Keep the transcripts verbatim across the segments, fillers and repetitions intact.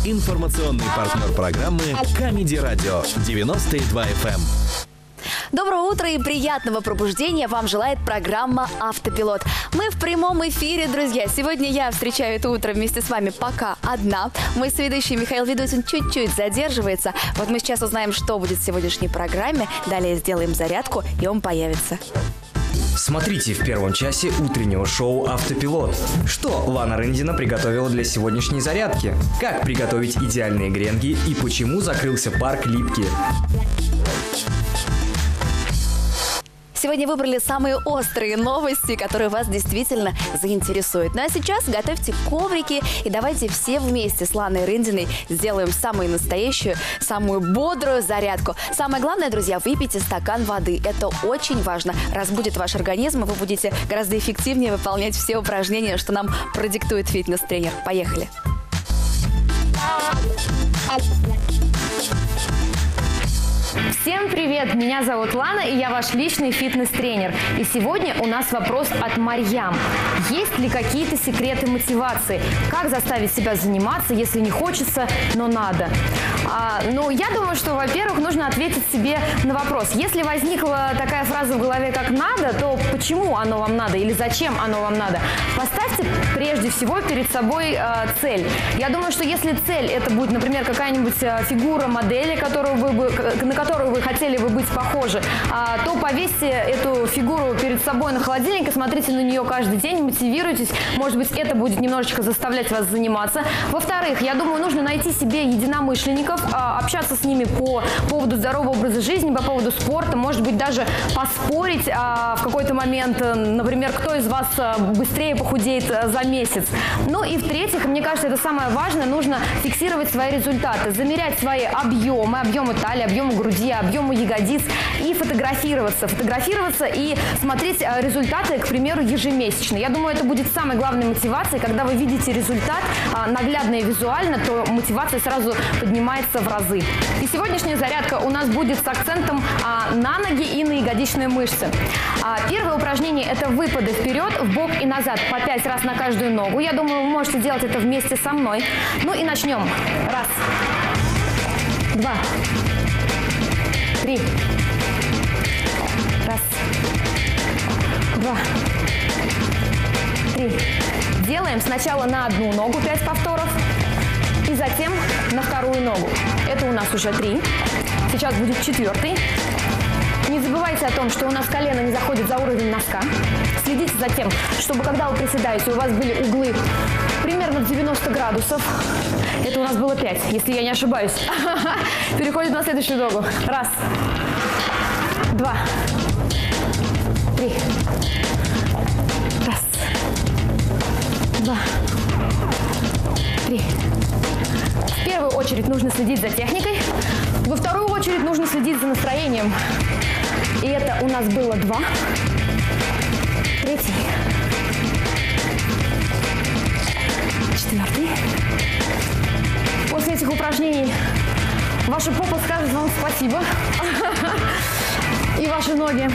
Информационный партнер программы Comedy Radio девяносто два эф эм. Доброго утра и приятного пробуждения вам желает программа «Автопилот». Мы в прямом эфире, друзья. Сегодня я встречаю это утро вместе с вами пока одна. Мой соведущий Михаил Ведутин чуть-чуть задерживается. Вот мы сейчас узнаем, что будет в сегодняшней программе. Далее сделаем зарядку, и он появится. Смотрите в первом часе утреннего шоу «Автопилот». Что Лана Рындина приготовила для сегодняшней зарядки? Как приготовить идеальные гренки и почему закрылся парк Липки? Сегодня выбрали самые острые новости, которые вас действительно заинтересуют. Ну а сейчас готовьте коврики и давайте все вместе с Ланой Рындиной сделаем самую настоящую, самую бодрую зарядку. Самое главное, друзья, выпейте стакан воды. Это очень важно. Разбудит ваш организм, и вы будете гораздо эффективнее выполнять все упражнения, что нам продиктует фитнес-тренер. Поехали! Всем привет! Меня зовут Лана, и я ваш личный фитнес-тренер. И сегодня у нас вопрос от Марьям. Есть ли какие-то секреты мотивации? Как заставить себя заниматься, если не хочется, но надо? А, ну, я думаю, что, во-первых, нужно ответить себе на вопрос. Если возникла такая фраза в голове, как «надо», то почему оно вам надо или зачем оно вам надо? Поставьте прежде всего перед собой э, цель. Я думаю, что если цель это будет, например, какая-нибудь э, фигура модели, которую вы бы, на которую вы хотели бы быть похожи, а, то повесьте эту фигуру перед собой на холодильник и смотрите на нее каждый день, мотивируйтесь. Может быть, это будет немножечко заставлять вас заниматься. Во-вторых, я думаю, нужно найти себе единомышленников, а, общаться с ними по поводу здорового образа жизни, по поводу спорта, может быть, даже поспорить а, в какой-то момент, например, кто из вас быстрее похудеет за месяц. Ну и в-третьих, мне кажется, это самое важное, нужно фиксировать свои результаты, замерять свои объемы, объемы талии, объемы груди, объему ягодиц и фотографироваться. Фотографироваться и смотреть результаты, к примеру, ежемесячно. Я думаю, это будет самой главной мотивацией. Когда вы видите результат наглядно и визуально, то мотивация сразу поднимается в разы. И сегодняшняя зарядка у нас будет с акцентом на ноги и на ягодичные мышцы. Первое упражнение – это выпады вперед, в бок и назад по пять раз на каждую ногу. Я думаю, вы можете делать это вместе со мной. Ну и начнем. Раз. Два. Три. Раз. Два. Три. Делаем сначала на одну ногу пять повторов. И затем на вторую ногу. Это у нас уже три. Сейчас будет четвертый. Не забывайте о том, что у нас колено не заходит за уровень носка. Следите за тем, чтобы когда вы приседаете, у вас были углы примерно девяносто градусов. Это у нас было пять, если я не ошибаюсь. Переходим на следующую ногу. Раз. Два. Три. Раз. Два. Три. В первую очередь нужно следить за техникой. Во вторую очередь нужно следить за настроением. И это у нас было два. Третий. Четвертый. После этих упражнений ваша попа скажет вам спасибо. И ваши ноги.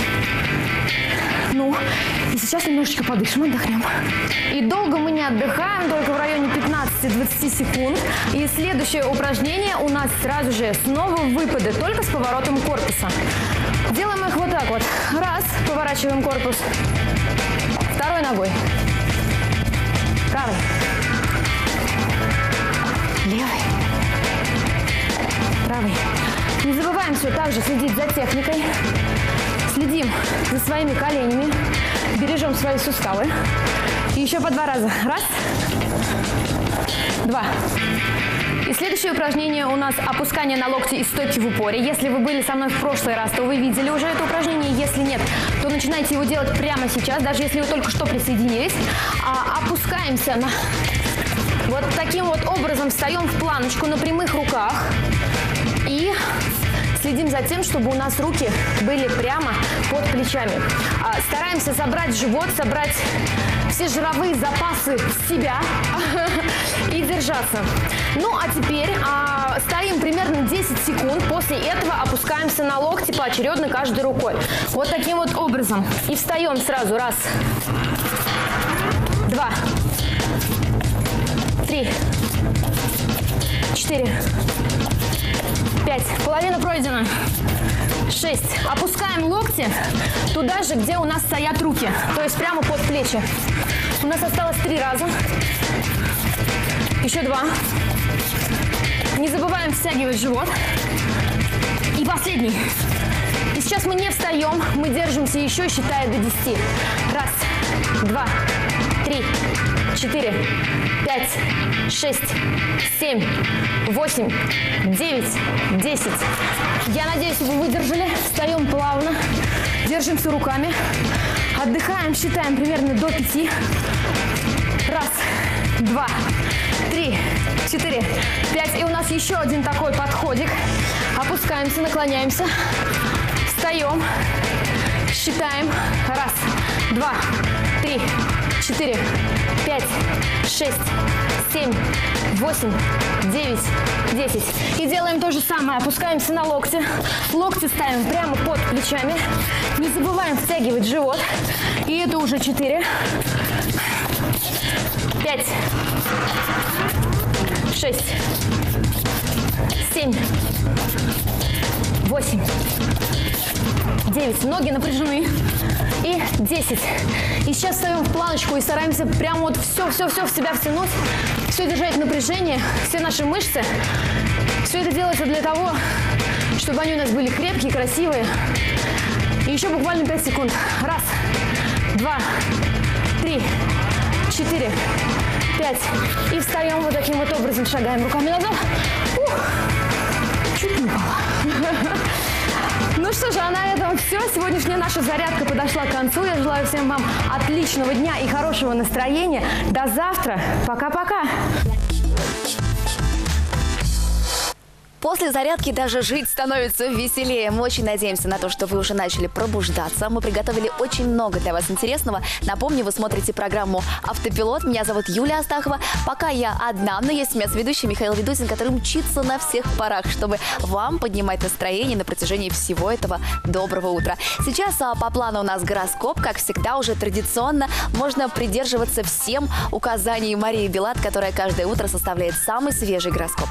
Ну, и сейчас немножечко подышим, отдохнем. И долго мы не отдыхаем, только в районе пятнадцати-двадцати секунд. И следующее упражнение у нас сразу же снова выпады, только с поворотом корпуса. Делаем их вот так вот. Раз, поворачиваем корпус. Второй ногой. Правой. Левой. Правой. Не забываем все так же следить за техникой. Следим за своими коленями. Бережем свои суставы. И еще по два раза. Раз. Два. И следующее упражнение у нас опускание на локти из стойки в упоре. Если вы были со мной в прошлый раз, то вы видели уже это упражнение. Если нет, то начинайте его делать прямо сейчас, даже если вы только что присоединились. А, опускаемся на... Вот таким вот образом встаем в планочку на прямых руках. И следим за тем, чтобы у нас руки были прямо под плечами. А, стараемся собрать живот, собрать все жировые запасы в себя и держаться. Ну, а теперь а, стоим примерно десять секунд. После этого опускаемся на локти поочередно каждой рукой. Вот таким вот образом. И встаем сразу. Раз. Два. Три. четыре, пять. Половина пройдена. Шесть. Опускаем локти туда же, где у нас стоят руки. То есть прямо под плечи. У нас осталось три раза. Еще два. Не забываем втягивать живот. И последний. И сейчас мы не встаем, мы держимся еще, считая до десяти. Раз, два, три, четыре, пять, шесть, семь, восемь, девять, десять. Я надеюсь, вы выдержали. Встаем плавно, держимся руками. Отдыхаем, считаем примерно до пяти. Раз, два, три, четыре, пять. И у нас еще один такой подходик. Опускаемся, наклоняемся. Встаем. Считаем. Раз, два, три, четыре, пять, шесть, семь, восемь, девять, десять. И делаем то же самое. Опускаемся на локти. Локти ставим прямо под плечами. Не забываем втягивать живот. И это уже четыре, пять, шесть, семь, восемь, девять. Ноги напряжены. И десять. И сейчас встаем в планочку и стараемся прямо вот все-все-все в себя втянуть. Все держать в напряжении, все наши мышцы. Все это делается для того, чтобы они у нас были крепкие, красивые. И еще буквально пять секунд. Раз, два, три, четыре, пять. И встаем вот таким вот образом, шагаем руками назад. Ух, чуть не упала. Ну что же, а на этом все. Сегодняшняя наша зарядка подошла к концу. Я желаю всем вам отличного дня и хорошего настроения. До завтра. Пока-пока. После зарядки даже жить становится веселее. Мы очень надеемся на то, что вы уже начали пробуждаться. Мы приготовили очень много для вас интересного. Напомню, вы смотрите программу «Автопилот». Меня зовут Юлия Астахова. Пока я одна, но есть у меня ведущий Михаил Ведутин, который мчится на всех парах, чтобы вам поднимать настроение на протяжении всего этого доброго утра. Сейчас а, по плану у нас гороскоп. Как всегда, уже традиционно можно придерживаться всем указаний Марии Билат, которая каждое утро составляет самый свежий гороскоп.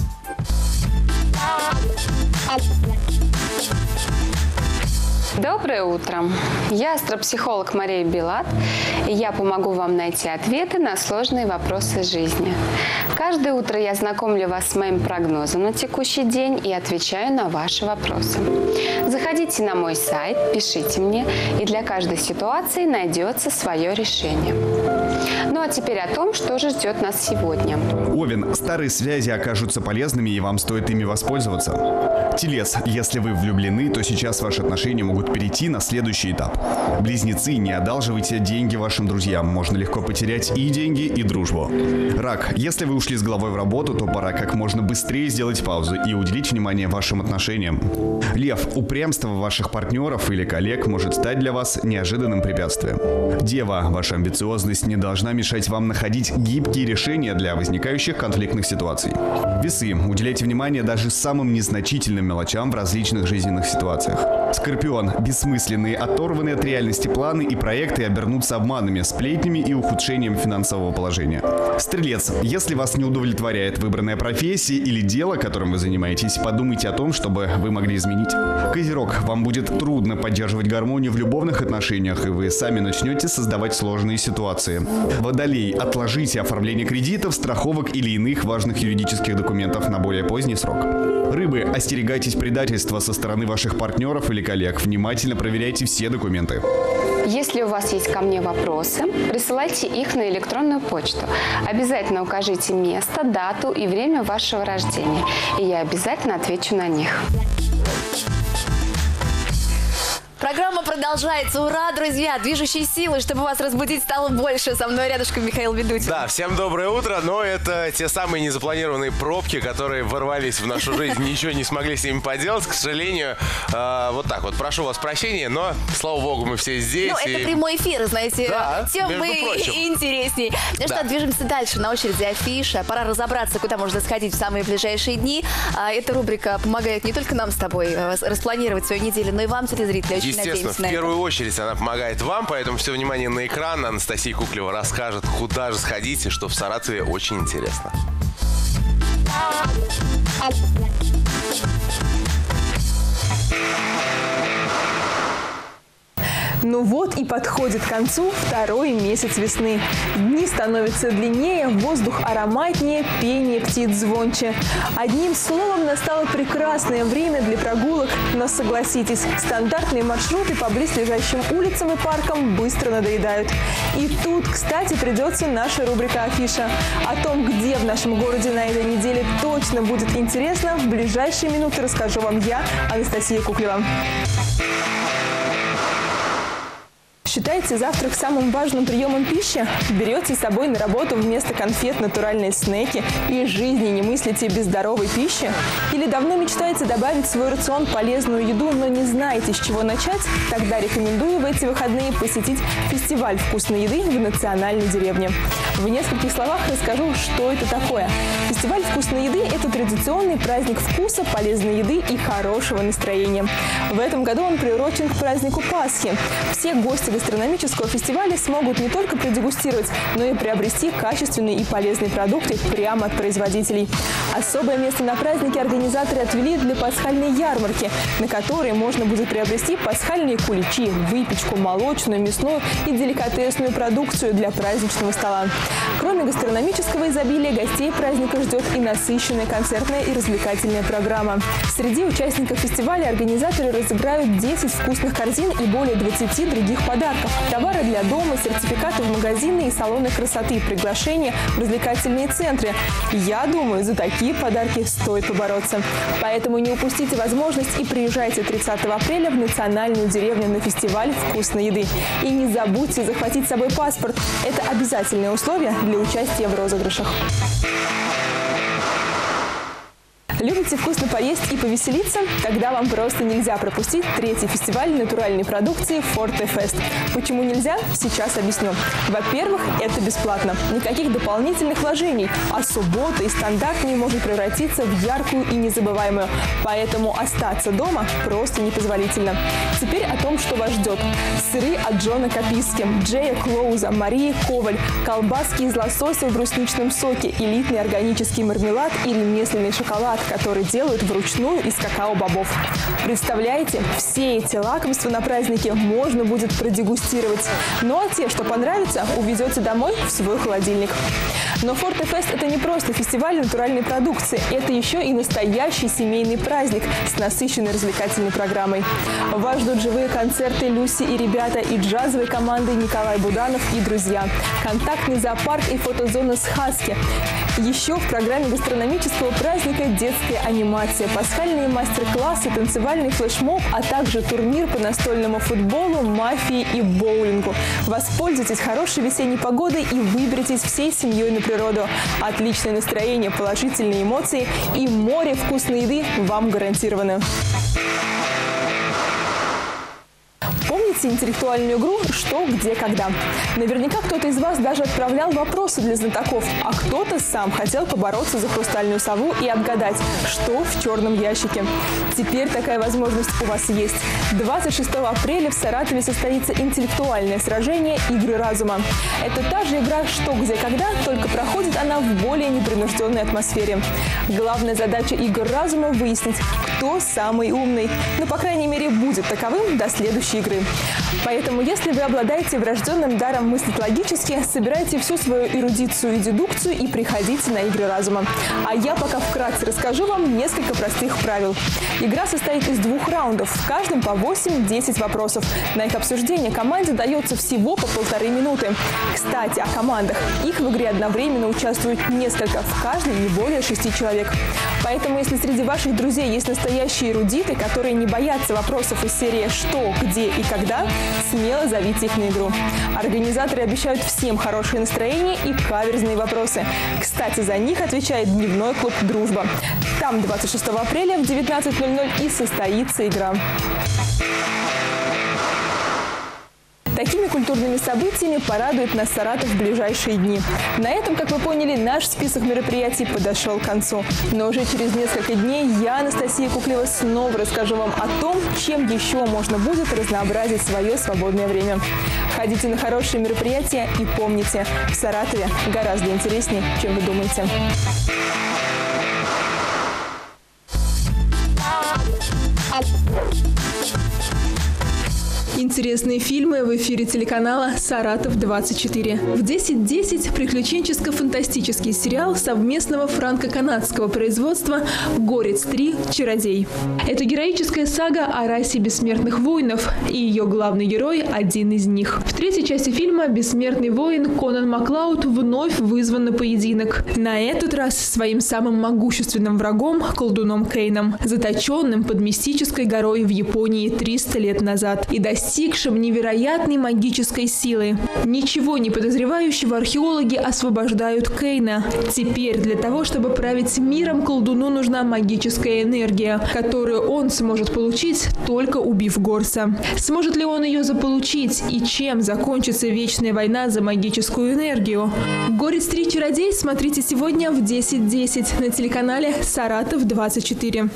Доброе утро! Я астропсихолог Мария Билат, и я помогу вам найти ответы на сложные вопросы жизни. Каждое утро я знакомлю вас с моим прогнозом на текущий день и отвечаю на ваши вопросы. Заходите на мой сайт, пишите мне, и для каждой ситуации найдется свое решение. Ну а теперь о том, что же ждет нас сегодня. Овен, старые связи окажутся полезными, и вам стоит ими воспользоваться. Телец, если вы влюблены, то сейчас ваши отношения могут перейти на следующий этап. Близнецы, не одалживайте деньги вашим друзьям, можно легко потерять и деньги, и дружбу. Рак, если вы ушли с головой в работу, то пора как можно быстрее сделать паузу и уделить внимание вашим отношениям. Лев, упрямство ваших партнеров или коллег может стать для вас неожиданным препятствием. Дева, ваша амбициозность не должна мешать вам находить гибкие решения для возникающих конфликтных ситуаций. Весы, уделяйте внимание даже самым незначительным мелочам в различных жизненных ситуациях. Скорпион, бессмысленные, оторванные от реальности планы и проекты обернутся обманами, сплетнями и ухудшением финансового положения. Стрелец, если вас не удовлетворяет выбранная профессия или дело, которым вы занимаетесь, подумайте о том, чтобы вы могли изменить. Козерог, вам будет трудно поддерживать гармонию в любовных отношениях, и вы сами начнете создавать сложные ситуации. Водолей, отложите оформление кредитов, страховок или иных важных юридических документов на более поздний срок. Рыбы, остерегайтесь предательства со стороны ваших партнеров или коллег. Внимательно проверяйте все документы. Если у вас есть ко мне вопросы, присылайте их на электронную почту. Обязательно укажите место, дату и время вашего рождения, и я обязательно отвечу на них. Программа продолжается. Ура, друзья! Движущей силы, чтобы вас разбудить, стало больше. Со мной рядышком Михаил Ведутин. Да, всем доброе утро. Но это те самые незапланированные пробки, которые ворвались в нашу жизнь. Ничего не смогли с ними поделать, к сожалению. Э, вот так вот. Прошу вас прощения, но, слава богу, мы все здесь. Ну, и... это прямой эфир, знаете. Да, тем мы интересней. Ну да. что, движемся дальше. На очереди афиша. Пора разобраться, куда можно сходить в самые ближайшие дни. Эта рубрика помогает не только нам с тобой распланировать свою неделю, но и вам, телезрители. Очень Естественно, в первую это. очередь она помогает вам, поэтому все внимание на экран. Анастасия Куклева расскажет, куда же сходить и что в Саратове очень интересно. Ну вот и подходит к концу второй месяц весны. Дни становятся длиннее, воздух ароматнее, пение птиц звонче. Одним словом, настало прекрасное время для прогулок, но согласитесь, стандартные маршруты по близлежащим улицам и паркам быстро надоедают. И тут, кстати, придется наша рубрика «Афиша». О том, где в нашем городе на этой неделе точно будет интересно, в ближайшие минуты расскажу вам я, Анастасия Куклева. Считаете завтрак самым важным приемом пищи? Берете с собой на работу вместо конфет натуральные снеки и жизни не мыслите без здоровой пищи? Или давно мечтаете добавить в свой рацион полезную еду, но не знаете, с чего начать? Тогда рекомендую в эти выходные посетить фестиваль вкусной еды в национальной деревне. В нескольких словах расскажу, что это такое. Фестиваль вкусной еды – это традиционный праздник вкуса, полезной еды и хорошего настроения. В этом году он приурочен к празднику Пасхи. Все гости гастрономического фестиваля смогут не только продегустировать, но и приобрести качественные и полезные продукты прямо от производителей. Особое место на празднике организаторы отвели для пасхальной ярмарки, на которой можно будет приобрести пасхальные куличи, выпечку, молочную, мясную и деликатесную продукцию для праздничного стола. Кроме гастрономического изобилия, гостей праздника ждет и насыщенная концертная и развлекательная программа. Среди участников фестиваля организаторы разыграют десять вкусных корзин и более двадцати других подарков. Товары для дома, сертификаты в магазины и салоны красоты, приглашения в развлекательные центры. Я думаю, за такие подарки стоит побороться. Поэтому не упустите возможность и приезжайте тридцатого апреля в национальную деревню на фестиваль вкусной еды. И не забудьте захватить с собой паспорт. Это обязательное условие для участия в розыгрышах. Любите вкусно поесть и повеселиться? Тогда вам просто нельзя пропустить третий фестиваль натуральной продукции Forte Fest. Почему нельзя? Сейчас объясню. Во-первых, это бесплатно. Никаких дополнительных вложений. А суббота и стандарт не может превратиться в яркую и незабываемую. Поэтому остаться дома просто непозволительно. Теперь о том, что вас ждет. Сыры от Джона Каписки, Джея Клоуза, Марии Коваль, колбаски из лосося в брусничном соке, элитный органический мармелад и ремесленный шоколад, который делают вручную из какао-бобов. Представляете, все эти лакомства на празднике можно будет продегустировать. Ну а те, что понравится, увезете домой в свой холодильник. Но Forte Fest – это не просто фестиваль натуральной продукции, это еще и настоящий семейный праздник с насыщенной развлекательной программой. Вас ждут живые концерты Люси и ребята, и джазовой команды Николай Буданов и друзья, контактный зоопарк и фотозона с хаски. Еще в программе гастрономического праздника детская анимация, пасхальные мастер-классы, танцевальный флешмоб, а также турнир по настольному футболу, мафии и боулингу. Воспользуйтесь хорошей весенней погодой и выберитесь всей семьей на природу. Отличное настроение, положительные эмоции и море вкусной еды вам гарантированы. Помните интеллектуальную игру «Что, где, когда»? Наверняка кто-то из вас даже отправлял вопросы для знатоков, а кто-то сам хотел побороться за хрустальную сову и отгадать, что в черном ящике. Теперь такая возможность у вас есть. двадцать шестого апреля в Саратове состоится интеллектуальное сражение «Игры разума». Это та же игра «Что, где, когда», только проходит она в более непринужденной атмосфере. Главная задача игр разума – выяснить, кто самый умный. Ну, по крайней мере, будет таковым до следующей игры. Поэтому, если вы обладаете врожденным даром мыслить логически, собирайте всю свою эрудицию и дедукцию и приходите на игры разума. А я пока вкратце расскажу вам несколько простых правил. Игра состоит из двух раундов, в каждом по восемь-десять вопросов. На их обсуждение команде дается всего по полторы минуты. Кстати, о командах. Их в игре одновременно участвуют несколько, в каждой не более шести человек. Поэтому, если среди ваших друзей есть настоящие эрудиты, которые не боятся вопросов из серии «Что, где и когда», смело зовите их на игру. Организаторы обещают всем хорошее настроение и каверзные вопросы. Кстати, за них отвечает дневной клуб «Дружба». Там двадцать шестого апреля в девятнадцать ноль ноль и состоится игра. Такими культурными событиями порадует нас Саратов в ближайшие дни. На этом, как вы поняли, наш список мероприятий подошел к концу. Но уже через несколько дней я, Анастасия Куклева, снова расскажу вам о том, чем еще можно будет разнообразить свое свободное время. Ходите на хорошие мероприятия и помните, в Саратове гораздо интереснее, чем вы думаете. Интересные фильмы в эфире телеканала «Саратов двадцать четыре». В десять десять приключенческо-фантастический сериал совместного франко-канадского производства «Горец три. Чародей». Это героическая сага о расе бессмертных воинов, и ее главный герой – один из них. В третьей части фильма бессмертный воин Конан Маклауд вновь вызван на поединок. На этот раз своим самым могущественным врагом – колдуном Кейном, заточенным под мистической горой в Японии триста лет назад и достигнувшим достигшим невероятной магической силы. Ничего не подозревающего археологи освобождают Кейна. Теперь для того, чтобы править миром, колдуну нужна магическая энергия, которую он сможет получить, только убив Горца. Сможет ли он ее заполучить и чем закончится вечная война за магическую энергию? «Горец три. Чародей» смотрите сегодня в десять десять на телеканале «Саратов двадцать четыре».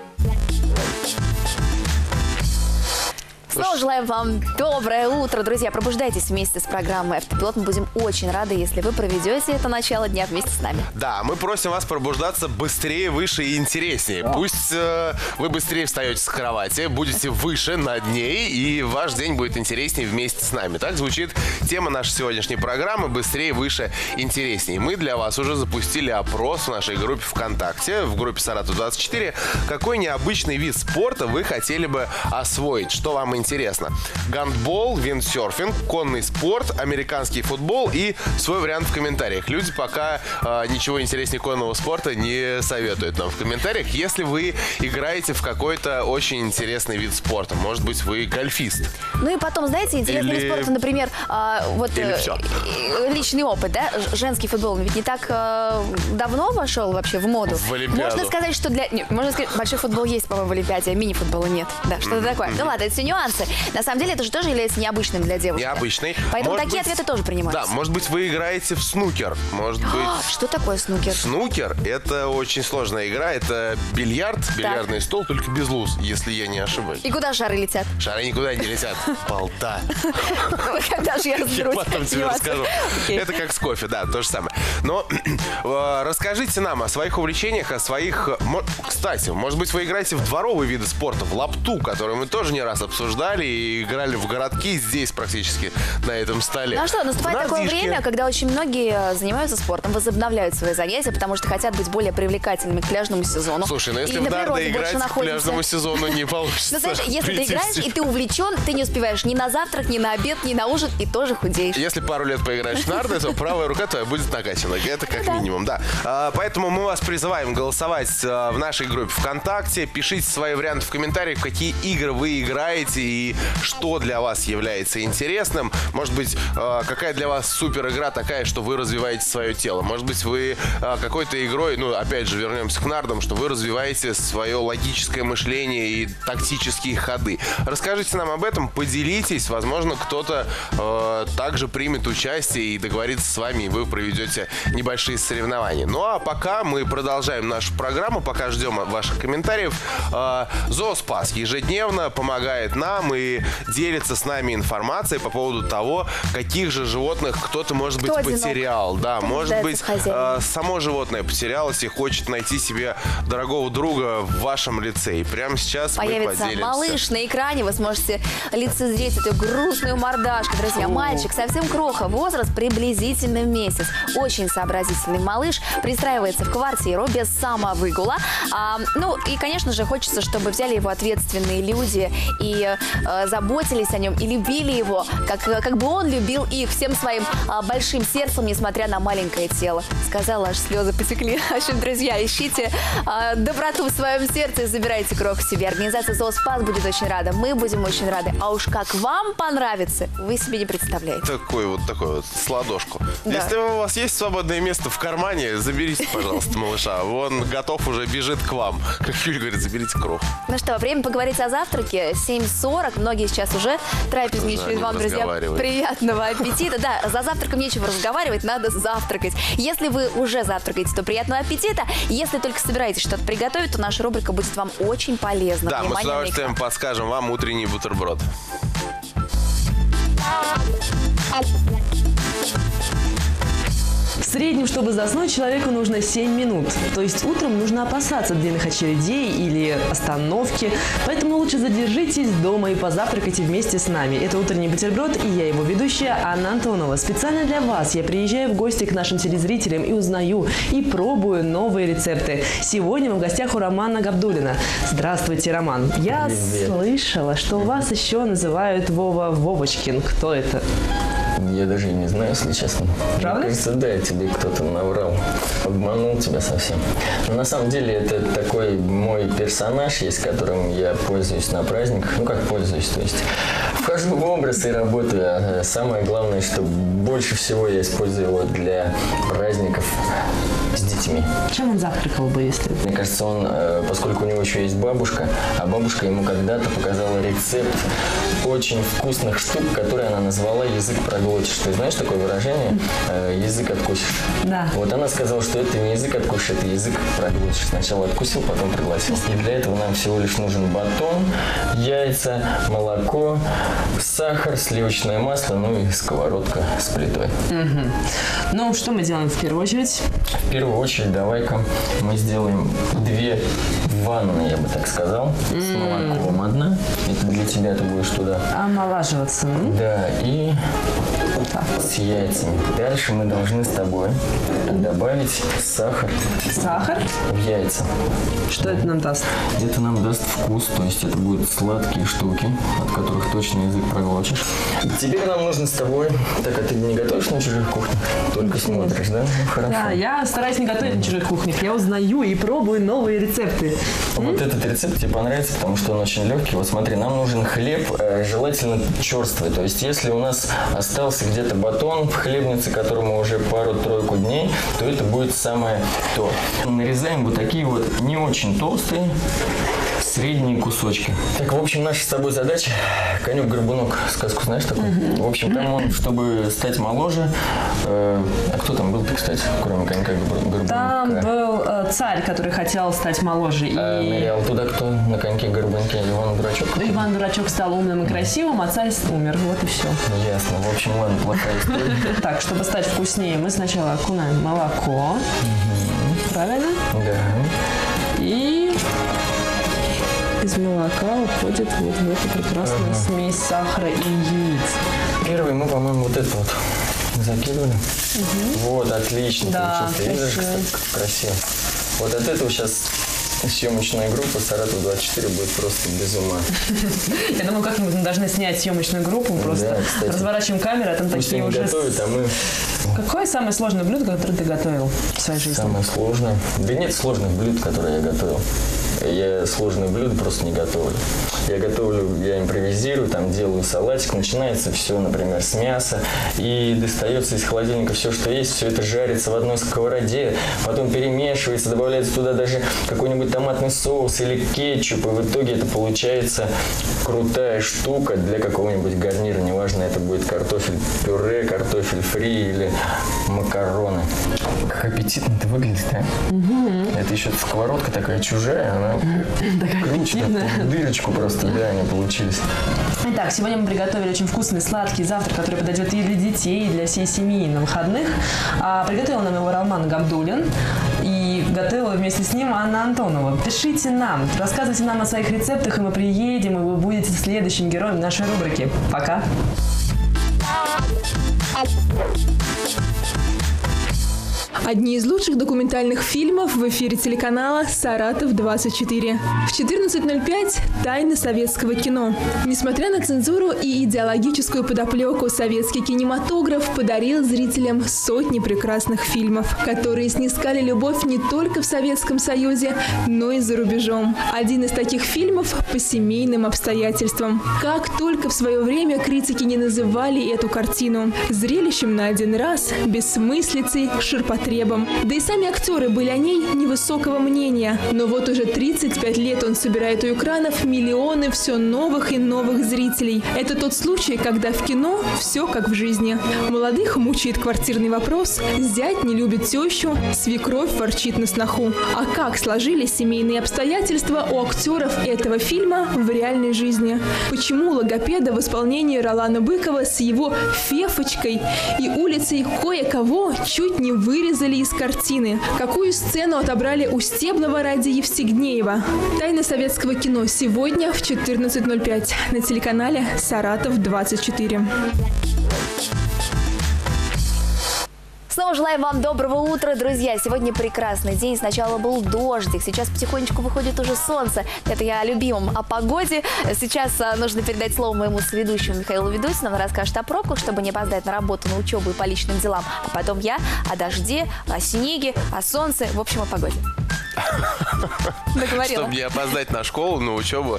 Снова желаем вам доброе утро, друзья. Пробуждайтесь вместе с программой «Автопилот». Мы будем очень рады, если вы проведете это начало дня вместе с нами. Да, мы просим вас пробуждаться быстрее, выше и интереснее. Пусть э, вы быстрее встаете с кровати, будете выше над ней, и ваш день будет интереснее вместе с нами. Так звучит тема нашей сегодняшней программы «Быстрее, выше, интереснее». Мы для вас уже запустили опрос в нашей группе ВКонтакте, в группе «Саратов двадцать четыре». Какой необычный вид спорта вы хотели бы освоить? Что вам интересно? Интересно. Гандбол, виндсерфинг, конный спорт, американский футбол и свой вариант в комментариях. Люди пока э, ничего интереснее конного спорта не советуют нам в комментариях. Если вы играете в какой-то очень интересный вид спорта, может быть, вы гольфист. Ну и потом, знаете, интересный Или... вид спорта, например, э, вот Или все. Э, личный опыт, да, женский футбол, ведь не так э, давно вошел вообще в моду. В Олимпиаду. Можно сказать, что для... Нет, можно сказать, большой футбол есть, по-моему, в Олимпиаде, а мини-футбола нет. Да, что-то mm-hmm. такое. Ну ладно, это все нюансы. На самом деле, это же тоже является необычным для девушки. Необычный. Поэтому может такие быть, ответы тоже принимаются. Да, может быть, вы играете в снукер. Может быть... Что такое снукер? Снукер – это очень сложная игра. Это бильярд, бильярдный так. стол, только без луз, если я не ошибаюсь. И куда шары летят? Шары никуда не летят. Болта. Когда же я разберусь? Я потом тебе расскажу. Это как с кофе, да, то же самое. Но расскажите нам о своих увлечениях, о своих... Кстати, может быть, вы играете в дворовые виды спорта, в лапту, который мы тоже не раз обсуждали и играли в городки здесь практически на этом столе. Ну а что, наступает такое время, когда очень многие занимаются спортом, возобновляют свои занятия, потому что хотят быть более привлекательными к пляжному сезону. Слушай, ну если в дарды играть к пляжному сезону не получится. Ну знаешь, если ты играешь и ты увлечен, ты не успеваешь ни на завтрак, ни на обед, ни на ужин и тоже худеешь. Если пару лет поиграешь в нарды, то правая рука твоя будет накачана. Это как минимум, да. Поэтому мы вас призываем голосовать в нашей группе ВКонтакте. Пишите свои варианты в комментариях, какие игры вы играете и что для вас является интересным. Может быть, какая для вас супер игра такая, что вы развиваете свое тело. Может быть, вы какой-то игрой, ну, опять же, вернемся к нардам, что вы развиваете свое логическое мышление и тактические ходы. Расскажите нам об этом, поделитесь. Возможно, кто-то э, также примет участие и договорится с вами, и вы проведете небольшие соревнования. Ну, а пока мы продолжаем нашу программу, пока ждем ваших комментариев. Э, Зооспас ежедневно помогает нам и делится с нами информацией по поводу того, каких же животных кто-то, может быть, кто потерял. Одинок? Да, кто может быть, э, само животное потерялось и хочет найти себе дорогого друга в вашем лице. И прямо сейчас появится мы поделимся. Малыш на экране, вы сможете лицезреть эту грустную мордашку, друзья. Мальчик, совсем кроха, возраст приблизительно месяц. Очень сообразительный малыш, пристраивается в квартиру без самовыгула. А, ну и, конечно же, хочется, чтобы взяли его ответственные люди и э, заботились о нем и любили его, как, как бы он любил их всем своим э, большим сердцем, несмотря на маленькое тело. Сказала, аж слезы потекли. В общем, друзья, ищите э, доброту в своем сердце и забирайте крох в себе. Организация «Зооспас» будет очень рада, мы будем очень рады. А уж как вам понравится, вы себе не представляете. Такой вот, такой вот, с ладошку. Да. Если у вас есть свободное место в кармане, заберите, пожалуйста, малыша. Он готов уже, бежит к вам. Как Юля говорит, заберите крох. Ну что, время поговорить о завтраке. семь сорок, многие сейчас уже трапезничают. Вам, друзья, приятного аппетита. Да, за завтраком нечего разговаривать, надо завтракать. Если вы уже завтракаете, то приятного аппетита. Если только собираетесь что-то приготовить, то наша рубрика будет вам очень полезна. Да, Внимание, мы с удовольствием подскажем вам утренний бутерброд. среднем, чтобы заснуть, человеку нужно семь минут. То есть утром нужно опасаться длинных очередей или остановки. Поэтому лучше задержитесь дома и позавтракайте вместе с нами. Это «Утренний бутерброд» и я, его ведущая Анна Антонова. Специально для вас я приезжаю в гости к нашим телезрителям и узнаю, и пробую новые рецепты. Сегодня мы в гостях у Романа Габдуллина. Здравствуйте, Роман. Я Привет. слышала, что вас еще называют Вова Вовочкин. Кто это? Я даже и не знаю, если честно. Правда? Мне кажется, да, тебе кто-то наврал, обманул тебя совсем. Но на самом деле это такой мой персонаж есть, которым я пользуюсь на праздниках. Ну как пользуюсь, то есть вхожу в образ и работаю. А самое главное, что больше всего я использую его для праздников с детьми. Чем он завтракал бы, если... Мне кажется, он, поскольку у него еще есть бабушка, а бабушка ему когда-то показала рецепт очень вкусных штук, которые она назвала «язык проглотишь». Ты знаешь такое выражение? «Язык откусишь». Да. Вот она сказала, что это не язык откусишь, это язык проглотишь. Сначала откусил, потом проглотил. И для этого нам всего лишь нужен батон, яйца, молоко, сахар, сливочное масло, ну и сковородка с плитой. Угу. Ну, что мы делаем в первую очередь? В первую очередь давай-ка мы сделаем две ванны, я бы так сказал, mm. с молоком одна. Это для тебя, ты будешь туда омолаживаться. Да, и с яйцами. Дальше мы должны с тобой добавить сахар. Сахар? В яйца. Что это нам даст? Это нам даст вкус, то есть это будут сладкие штуки, от которых точно язык проглотишь. Теперь нам нужно с тобой... Так, а ты не готовишь на чужих кухнях? Только смотришь, да? Ну, хорошо. Да, я стараюсь не готовить на чужих кухнях. Я узнаю и пробую новые рецепты. Вот М? этот рецепт тебе понравится, потому что он очень легкий. Вот смотри, нам нужен хлеб, желательно черствый. То есть если у нас остался где-то батон в хлебнице, которому уже пару-тройку дней, то это будет самое то. Нарезаем вот такие вот не очень толстые средние кусочки. Так, в общем, наша с тобой задача — конек-горбунок. Сказку знаешь такую? Uh-huh. В общем, там он, чтобы стать моложе... Э, а кто там был-то, кстати, кроме конька-горбунка? Там был э, царь, который хотел стать моложе. А и... нырял туда кто на коньке-горбунке? Иван Дурачок? Иван Дурачок стал умным и красивым, а царь умер. Вот и все. Ясно. В общем, ладно, плохая история. Так, чтобы стать вкуснее, мы сначала окунаем молоко. Правильно? Да. И... из молока уходит вот в эту прекрасную ага. смесь сахара и яиц. Первый мы, по-моему, вот это вот закидывали. Угу. Вот, отлично. Да, получился. Видишь, как красиво. Вот от этого сейчас съемочная группа Саратов двадцать четыре будет просто без ума. Я думаю, как-нибудь мы должны снять съемочную группу, просто да, разворачиваем камеру, а там пусть такие уже... готовят, а мы... Какое самое сложное блюдо, которое ты готовил в своей жизни? Самое сложное? Да нет сложных блюд, которые я готовил. Я сложные блюда просто не готовлю. Я готовлю, я импровизирую, там делаю салатик. Начинается все, например, с мяса. И достается из холодильника все, что есть. Все это жарится в одной сковороде. Потом перемешивается, добавляется туда даже какой-нибудь томатный соус или кетчуп. И в итоге это получается крутая штука для какого-нибудь гарнира. Неважно, это будет картофель-пюре, картофель фри или макароны. Как аппетитно это выглядит, а? Угу. Это еще сковородка такая чужая, она крутит дырочку просто, да, они получились. Итак, сегодня мы приготовили очень вкусный сладкий завтрак, который подойдет и для детей, и для всей семьи на выходных. А, приготовил нам его Роман Габдуллин, и готовила вместе с ним Анна Антонова. Пишите нам, рассказывайте нам о своих рецептах, и мы приедем, и вы будете следующим героем нашей рубрики. Пока! Одни из лучших документальных фильмов в эфире телеканала «Саратов двадцать четыре». В четырнадцать ноль пять «Тайны советского кино». Несмотря на цензуру и идеологическую подоплеку, советский кинематограф подарил зрителям сотни прекрасных фильмов, которые снискали любовь не только в Советском Союзе, но и за рубежом. Один из таких фильмов по семейным обстоятельствам. Как только в свое время критики не называли эту картину. Зрелищем на один раз, бессмыслицей, ширпотребием непотребам. Да и сами актеры были о ней невысокого мнения. Но вот уже тридцать пять лет он собирает у экранов миллионы все новых и новых зрителей. Это тот случай, когда в кино все как в жизни. Молодых мучает квартирный вопрос, зять не любит тещу, свекровь ворчит на сноху. А как сложились семейные обстоятельства у актеров этого фильма в реальной жизни? Почему логопеда в исполнении Ролана Быкова с его «Фефочкой» и улицей кое-кого чуть не вырезали из картины? Какую сцену отобрали у Стеблова ради Евстигнеева? «Тайны советского кино» сегодня в четырнадцать ноль пять на телеканале «Саратов двадцать четыре». Снова желаем вам доброго утра, друзья. Сегодня прекрасный день. Сначала был дождик, сейчас потихонечку выходит уже солнце. Это я о любимом, о погоде. Сейчас нужно передать слово моему соведущему Михаилу Ведусину. Он расскажет о пробках, чтобы не опоздать на работу, на учебу и по личным делам. А потом я о дожде, о снеге, о солнце, в общем, о погоде. Договорила. Чтобы не опоздать на школу, на учебу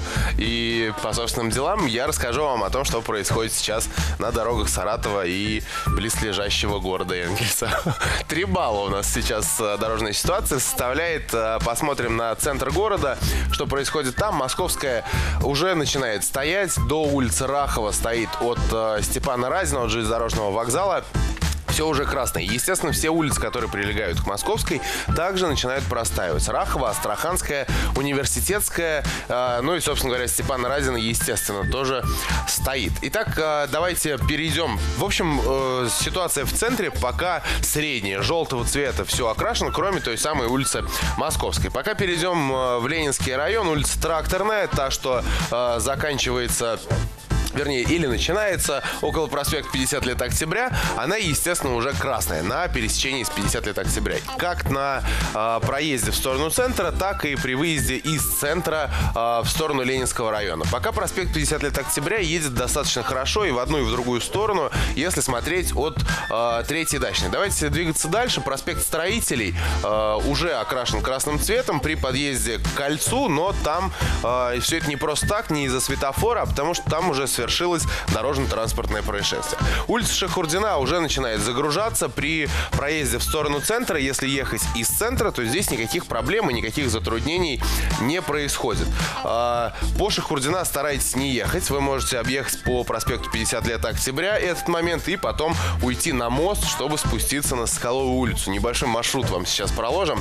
и по собственным делам, я расскажу вам о том, что происходит сейчас на дорогах Саратова и близлежащего города Энгельса. Три балла у нас сейчас дорожная ситуация составляет. Посмотрим на центр города, что происходит там. Московская уже начинает стоять. До улицы Рахова стоит от Степана Разина, от железнодорожного вокзала. Все уже красное. Естественно, все улицы, которые прилегают к Московской, также начинают простаивать. Рахова, Астраханская, Университетская, э, ну и, собственно говоря, Степана Разина, естественно, тоже стоит. Итак, э, давайте перейдем. В общем, э, ситуация в центре пока средняя. Желтого цвета все окрашено, кроме той самой улицы Московской. Пока перейдем э, в Ленинский район, улица Тракторная, та, что э, заканчивается... вернее, или начинается около проспекта пятьдесят лет октября, она, естественно, уже красная на пересечении с пятьдесят лет октября. Как на э, проезде в сторону центра, так и при выезде из центра э, в сторону Ленинского района. Пока проспект пятьдесят лет октября едет достаточно хорошо и в одну, и в другую сторону, если смотреть от э, третьей дачной. Давайте двигаться дальше. Проспект Строителей э, уже окрашен красным цветом при подъезде к кольцу, но там э, все это не просто так, не из-за светофора, а потому что там уже свершилось дорожно-транспортное происшествие. Улица Шахурдина уже начинает загружаться при проезде в сторону центра. Если ехать из центра, то здесь никаких проблем и никаких затруднений не происходит. По Шахурдина старайтесь не ехать. Вы можете объехать по проспекту пятьдесят лет октября этот момент и потом уйти на мост, чтобы спуститься на Соколовую улицу. Небольшой маршрут вам сейчас проложим.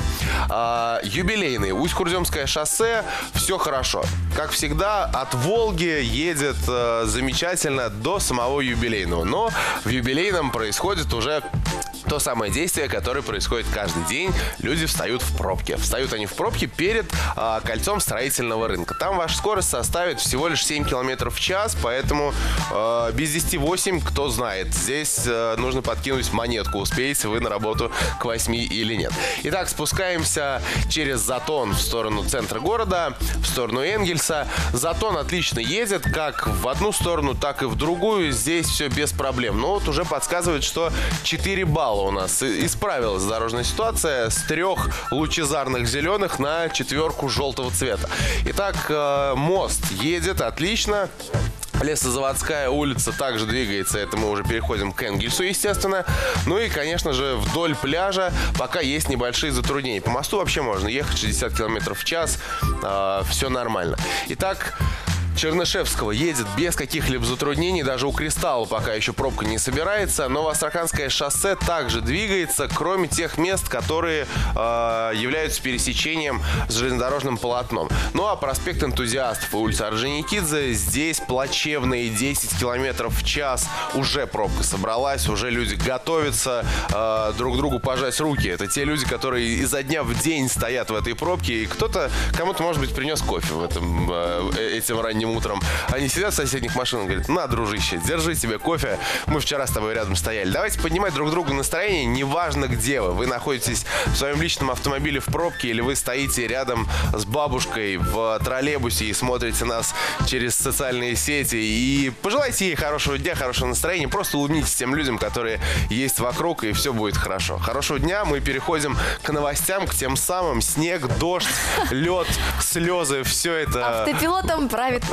Юбилейный. Усть-Курдюмское шоссе. Все хорошо. Как всегда, от Волги едет замечательно до самого юбилейного. Но в юбилейном происходит уже то самое действие, которое происходит каждый день. Люди встают в пробки. Встают они в пробки перед а, кольцом Строительного рынка. Там ваша скорость составит всего лишь семь километров в час, поэтому а, без десяти восемь, кто знает. Здесь а, нужно подкинуть монетку, успеете вы на работу к восьми или нет. Итак, спускаемся через Затон в сторону центра города, в сторону Энгельса. Затон отлично едет, как в одну сторону, так и в другую. Здесь все без проблем. Но вот уже подсказывает, что четыре балла у нас исправилась дорожная ситуация с трех лучезарных зеленых на четверку желтого цвета. Итак, мост едет отлично. Лесозаводская улица также двигается, это мы уже переходим к Энгельсу, естественно. Ну и, конечно же, вдоль пляжа пока есть небольшие затруднения. По мосту вообще можно ехать шестьдесят километров в час, э, все нормально. Итак, Чернышевского едет без каких-либо затруднений, даже у Кристалла пока еще пробка не собирается. Новоастраханское шоссе также двигается, кроме тех мест, которые э, являются пересечением с железнодорожным полотном. Ну а проспект Энтузиастов и улица Орджоникидзе, здесь плачевные десять километров в час. Уже пробка собралась, уже люди готовятся э, друг другу пожать руки. Это те люди, которые изо дня в день стоят в этой пробке, и кто-то, кому-то, может быть, принес кофе в этом, э, этим ранним утром. Они сидят в соседних машинах и говорят: на, дружище, держи себе кофе, мы вчера с тобой рядом стояли. Давайте поднимать друг другу настроение, неважно где вы. Вы находитесь в своем личном автомобиле в пробке, или вы стоите рядом с бабушкой в троллейбусе и смотрите нас через социальные сети. И пожелайте ей хорошего дня, хорошего настроения. Просто улыбнитесь тем людям, которые есть вокруг, и все будет хорошо. Хорошего дня. Мы переходим к новостям, к тем самым: снег, дождь, лед, слезы. Все это... Автопилотом правит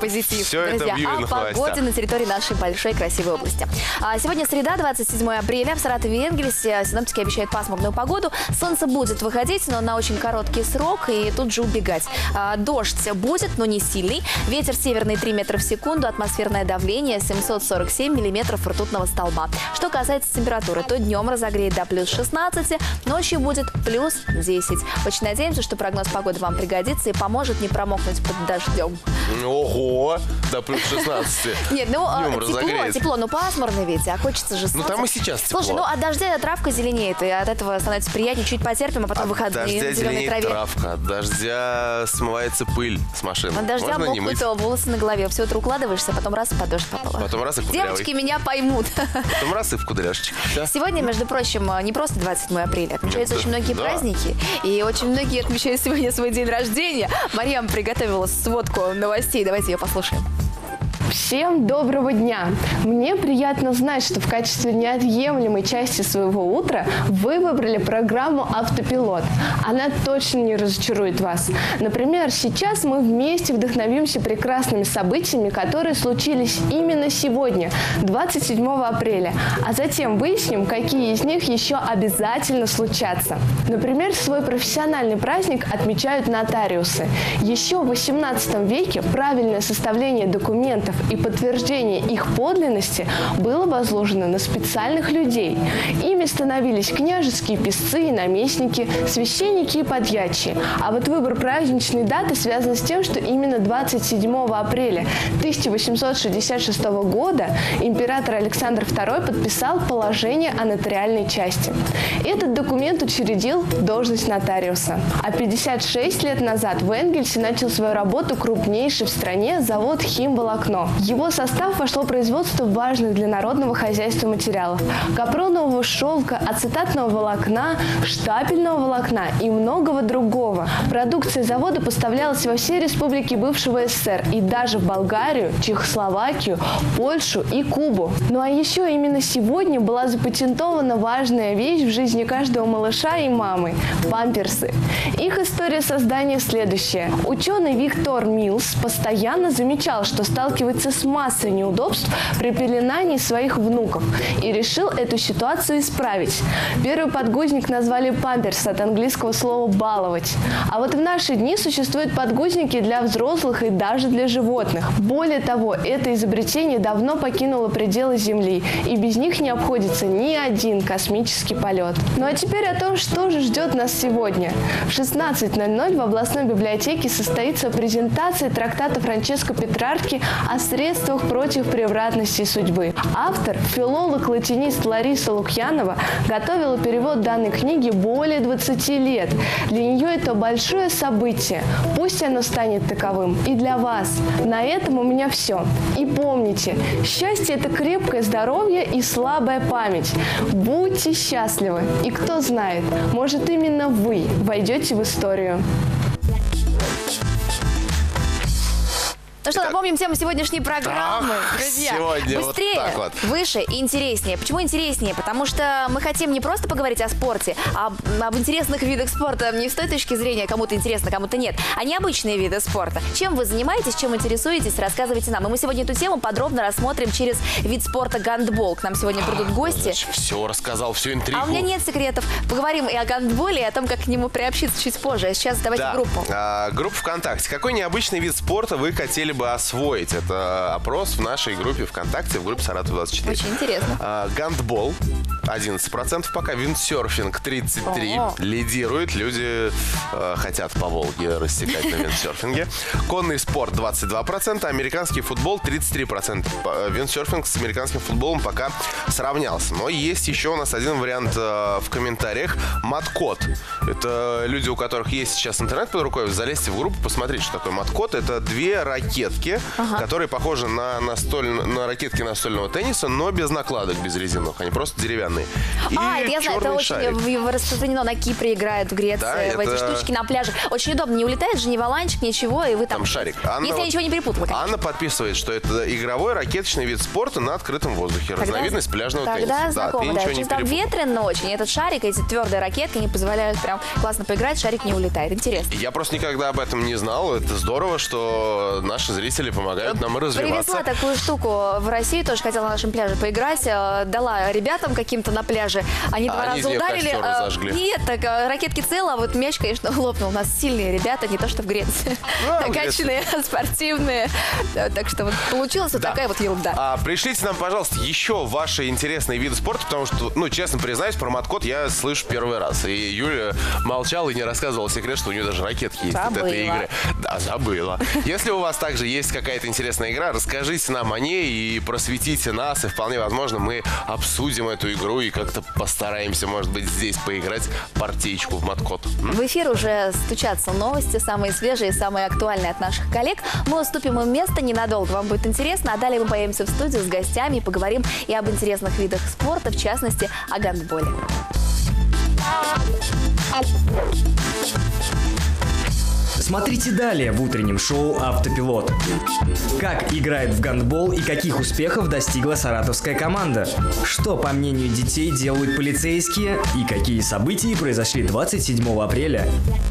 позитив. Все это Друзья, в юных о новостях. погоде на территории нашей большой красивой области. А сегодня среда, двадцать седьмое апреля. В Саратове и Энгельсе синоптики обещают пасмурную погоду. Солнце будет выходить, но на очень короткий срок и тут же убегать. А, дождь будет, но не сильный. Ветер северный три метра в секунду. Атмосферное давление семьсот сорок семь миллиметров ртутного столба. Что касается температуры, то днем разогреет до плюс шестнадцати, ночью будет плюс десять. Очень надеемся, что прогноз погоды вам пригодится и поможет не промокнуть под дождем. Ого, до плюс шестнадцати. Нет, ну Днем тепло, разогреется. тепло, ну пасмурно ведь, а хочется же солнца. Ну там и сейчас тепло. Слушай, ну от дождя травка зеленеет, и от этого становится приятнее. Чуть потерпим, а потом От выходные дождя на зеленой зеленеет траве. травка, от дождя смывается пыль с машины. От дождя Можно не мыть? мокнут волосы на голове. Все утро укладываешься, а потом раз и под дождь попало. Потом раз и кудрявый. Девочки меня поймут. Потом раз и в кудряшечек. Всё. Сегодня, между прочим, не просто двадцать седьмое апреля. Отмечаются Да. очень многие Да. праздники. И очень многие отмечают сегодня свой день рождения. Марьям приготовила сводку новостей. Давайте ее послушаем. Всем доброго дня! Мне приятно знать, что в качестве неотъемлемой части своего утра вы выбрали программу «Автопилот». Она точно не разочарует вас. Например, сейчас мы вместе вдохновимся прекрасными событиями, которые случились именно сегодня, двадцать седьмого апреля, а затем выясним, какие из них еще обязательно случатся. Например, свой профессиональный праздник отмечают нотариусы. Еще в восемнадцатом веке правильное составление документов и подтверждение их подлинности было возложено на специальных людей. Ими становились княжеские писцы и наместники, священники и подьячие. А вот выбор праздничной даты связан с тем, что именно двадцать седьмого апреля тысяча восемьсот шестьдесят шестого года император Александр второй подписал положение о нотариальной части. Этот документ учредил должность нотариуса. А пятьдесят шесть лет назад в Энгельсе начал свою работу крупнейший в стране завод «Химволокно». В его состав вошло производство важных для народного хозяйства материалов – капронового шелка, ацетатного волокна, штапельного волокна и многого другого. Продукция завода поставлялась во все республики бывшего СССР и даже в Болгарию, Чехословакию, Польшу и Кубу. Ну а еще именно сегодня была запатентована важная вещь в жизни каждого малыша и мамы – памперсы. Их история создания следующая. Ученый Виктор Милс постоянно замечал, что сталкивается с массой неудобств при пеленании своих внуков и решил эту ситуацию исправить. Первый подгузник назвали памперс от английского слова «баловать». А вот в наши дни существуют подгузники для взрослых и даже для животных. Более того, это изобретение давно покинуло пределы Земли, и без них не обходится ни один космический полет. Ну а теперь о том, что же ждет нас сегодня. В шестнадцать ноль ноль в областной библиотеке состоится презентация трактата Франческо Петрарки о средствах против превратности судьбы. Автор, филолог-латинист Лариса Лукьянова, готовила перевод данной книги более двадцати лет. Для нее это большое событие. Пусть оно станет таковым и для вас. На этом у меня все. И помните, счастье – это крепкое здоровье и слабая память. Будьте счастливы. И кто знает, может именно вы войдете в историю. Ну что, напомним тему сегодняшней программы. Так, Друзья, сегодня вот быстрее, так вот. выше и интереснее. Почему интереснее? Потому что мы хотим не просто поговорить о спорте, а об, об интересных видах спорта не с той точки зрения, кому-то интересно, кому-то нет, а необычные виды спорта. Чем вы занимаетесь, чем интересуетесь, рассказывайте нам. И мы сегодня эту тему подробно рассмотрим через вид спорта гандбол. К нам сегодня придут гости. Все рассказал, всю интригу. А у меня нет секретов. Поговорим и о гандболе, и о том, как к нему приобщиться чуть позже. А сейчас давайте Да. группу. А, группа ВКонтакте. Какой необычный вид спорта вы хотели бы освоить? Это опрос в нашей группе ВКонтакте, в группе Саратов двадцать четыре. Очень интересно. А, гандбол одиннадцать процентов пока, виндсерфинг тридцать три процента. О. Лидирует. Люди э, хотят по Волге рассекать на виндсерфинге. Конный спорт двадцать два процента, американский футбол тридцать три процента. П- Виндсерфинг с американским футболом пока сравнялся. Но есть еще у нас один вариант э, в комментариях. Маткот. Это люди, у которых есть сейчас интернет под рукой. Залезьте в группу, посмотрите, что такое маткот. Это две ракетки, Ага. которые похожи на, настоль... на ракетки настольного тенниса, но без накладок, без резиновых. Они просто деревянные. И А, это я знаю, это черный очень шарик. в- распространено. На Кипре играют, в Греции, Да, в эти это- штучки на пляже. Очень удобно, не улетает же ни валанчик, ничего, и вы там... Там шарик. Анна Если я вот- ничего не перепутала, конечно. Анна подписывает, что это игровой ракеточный вид спорта на открытом воздухе. Разновидность пляжного тогда тенниса. знакомо, да, да. ты ничего не Сейчас там перепутал. ветрено очень, и этот шарик, эти твердые ракетки, они позволяют прям классно поиграть, шарик не улетает. Интересно. Я просто никогда об этом не знал. Это здорово, что наши наши зрители помогают нам развиваться. Привезла такую штуку в Россию, тоже хотела на нашем пляже поиграть. э, Дала ребятам каким-то на пляже. Они А два они раза из неё ударили. костер э, разожгли. Нет, так э, ракетки целы, а вот мяч, конечно, лопнул. У нас сильные ребята, не то что в Греции. Ну, Накачанные, спортивные. Э, Так что вот получилась вот Да. такая вот ерунда. А, пришлите нам, пожалуйста, еще ваши интересные виды спорта, потому что, ну, честно признаюсь, про маткот я слышу первый раз. И Юля молчала и не рассказывала секрет, что у нее даже ракетки есть от Забыла. этой игры. Да, забыла. Если у вас также есть какая-то интересная игра, расскажите нам о ней и просветите нас, и вполне возможно мы обсудим эту игру и как-то постараемся, может быть, здесь поиграть партиечку в маткот. М? В эфир уже стучатся новости, самые свежие, самые актуальные от наших коллег. Мы уступим им место ненадолго, вам будет интересно. А далее мы появимся в студии с гостями и поговорим и об интересных видах спорта, в частности, о гандболе. Смотрите далее в утреннем шоу «Автопилот». Как играет в гандбол и каких успехов достигла саратовская команда? Что, по мнению детей, делают полицейские? И какие события произошли двадцать седьмого апреля?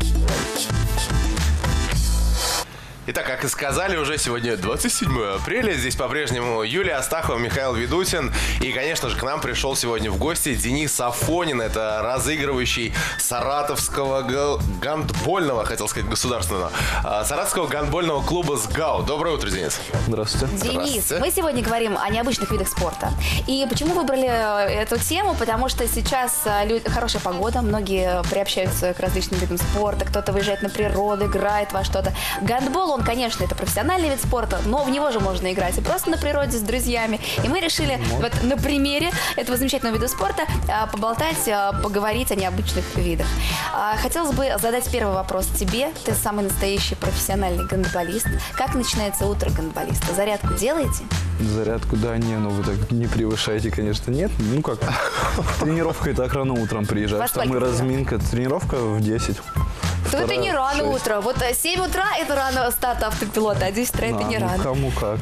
Итак, как и сказали, уже сегодня двадцать седьмое апреля. Здесь по-прежнему Юлия Астахова, Михаил Ведутин. И, конечно же, к нам пришел сегодня в гости Денис Афонин. Это разыгрывающий саратовского гал- гандбольного, хотел сказать, государственного, а, саратовского гандбольного клуба «СГАУ». Доброе утро, Денис. Здравствуйте. Денис, Здравствуйте. мы сегодня говорим о необычных видах спорта. И почему выбрали э, эту тему? Потому что сейчас э, лю- хорошая погода, многие приобщаются к различным видам спорта, кто-то выезжает на природу, играет во что-то. Гандбол, он, конечно, это профессиональный вид спорта, но в него же можно играть и просто на природе с друзьями. И мы решили вот на примере этого замечательного вида спорта э, поболтать, э, поговорить о необычных видах. А, Хотелось бы задать первый вопрос тебе. Ты самый настоящий профессиональный гандболист. Как начинается утро гандболиста? Зарядку делаете? Зарядку, да, не, ну вы так не превышаете, конечно, нет. Ну как, тренировка это рано утром Во приезжаешь, там сколько и разминка. Тренировка в десять. То это не Вторая в рано шесть. утро. Вот э, семь утра это рано старт автопилота, а десять утра это А, не ну, рано. кому как.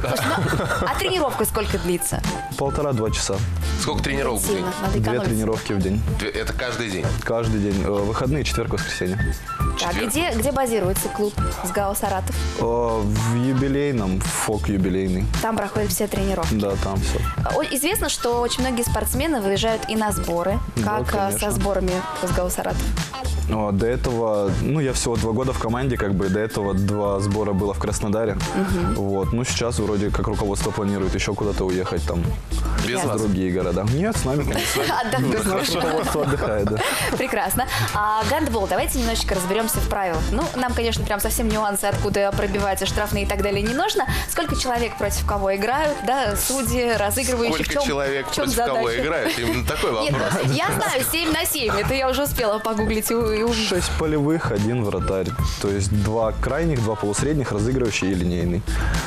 А тренировка сколько длится? Полтора-два часа. Сколько тренировок в день? Сильно, надо Две экономить. тренировки в день. Две- Это каждый день. Каждый день. Э, Выходные, четверг, воскресенье. Так, Четверг. где, где базируется клуб СГАУ Саратов? Э, В юбилейном, фок юбилейный. Там проходят все тренировки. Да, там все. О, Известно, что очень многие спортсмены выезжают и на сборы. Да, Как э, конечно. со сборами в СГАУ Саратов? А, До этого, ну, я всего два года в команде, как бы, до этого два сбора было в Краснодаре. Вот, ну, сейчас вроде как руководство планирует еще куда-то уехать там. Без в вас. другие города. Нет, с нами, конечно. Отдохнуть. Наше руководство отдыхает, да. Прекрасно. А гандбол, давайте немножечко разберемся в правилах. Ну, нам, конечно, прям совсем нюансы, откуда пробивать штрафные и так далее, не нужно. Сколько человек против кого играют, да, судьи, разыгрывающие. Сколько в чем, человек в чем против задача? кого играют? Именно такой Нет, вопрос. я знаю, семь на семь. Это я уже успела погуглить и, у- и увидеть. Шесть полевых, один вратарь. То есть два крайних, два полусредних, разыгрывающий и линейный.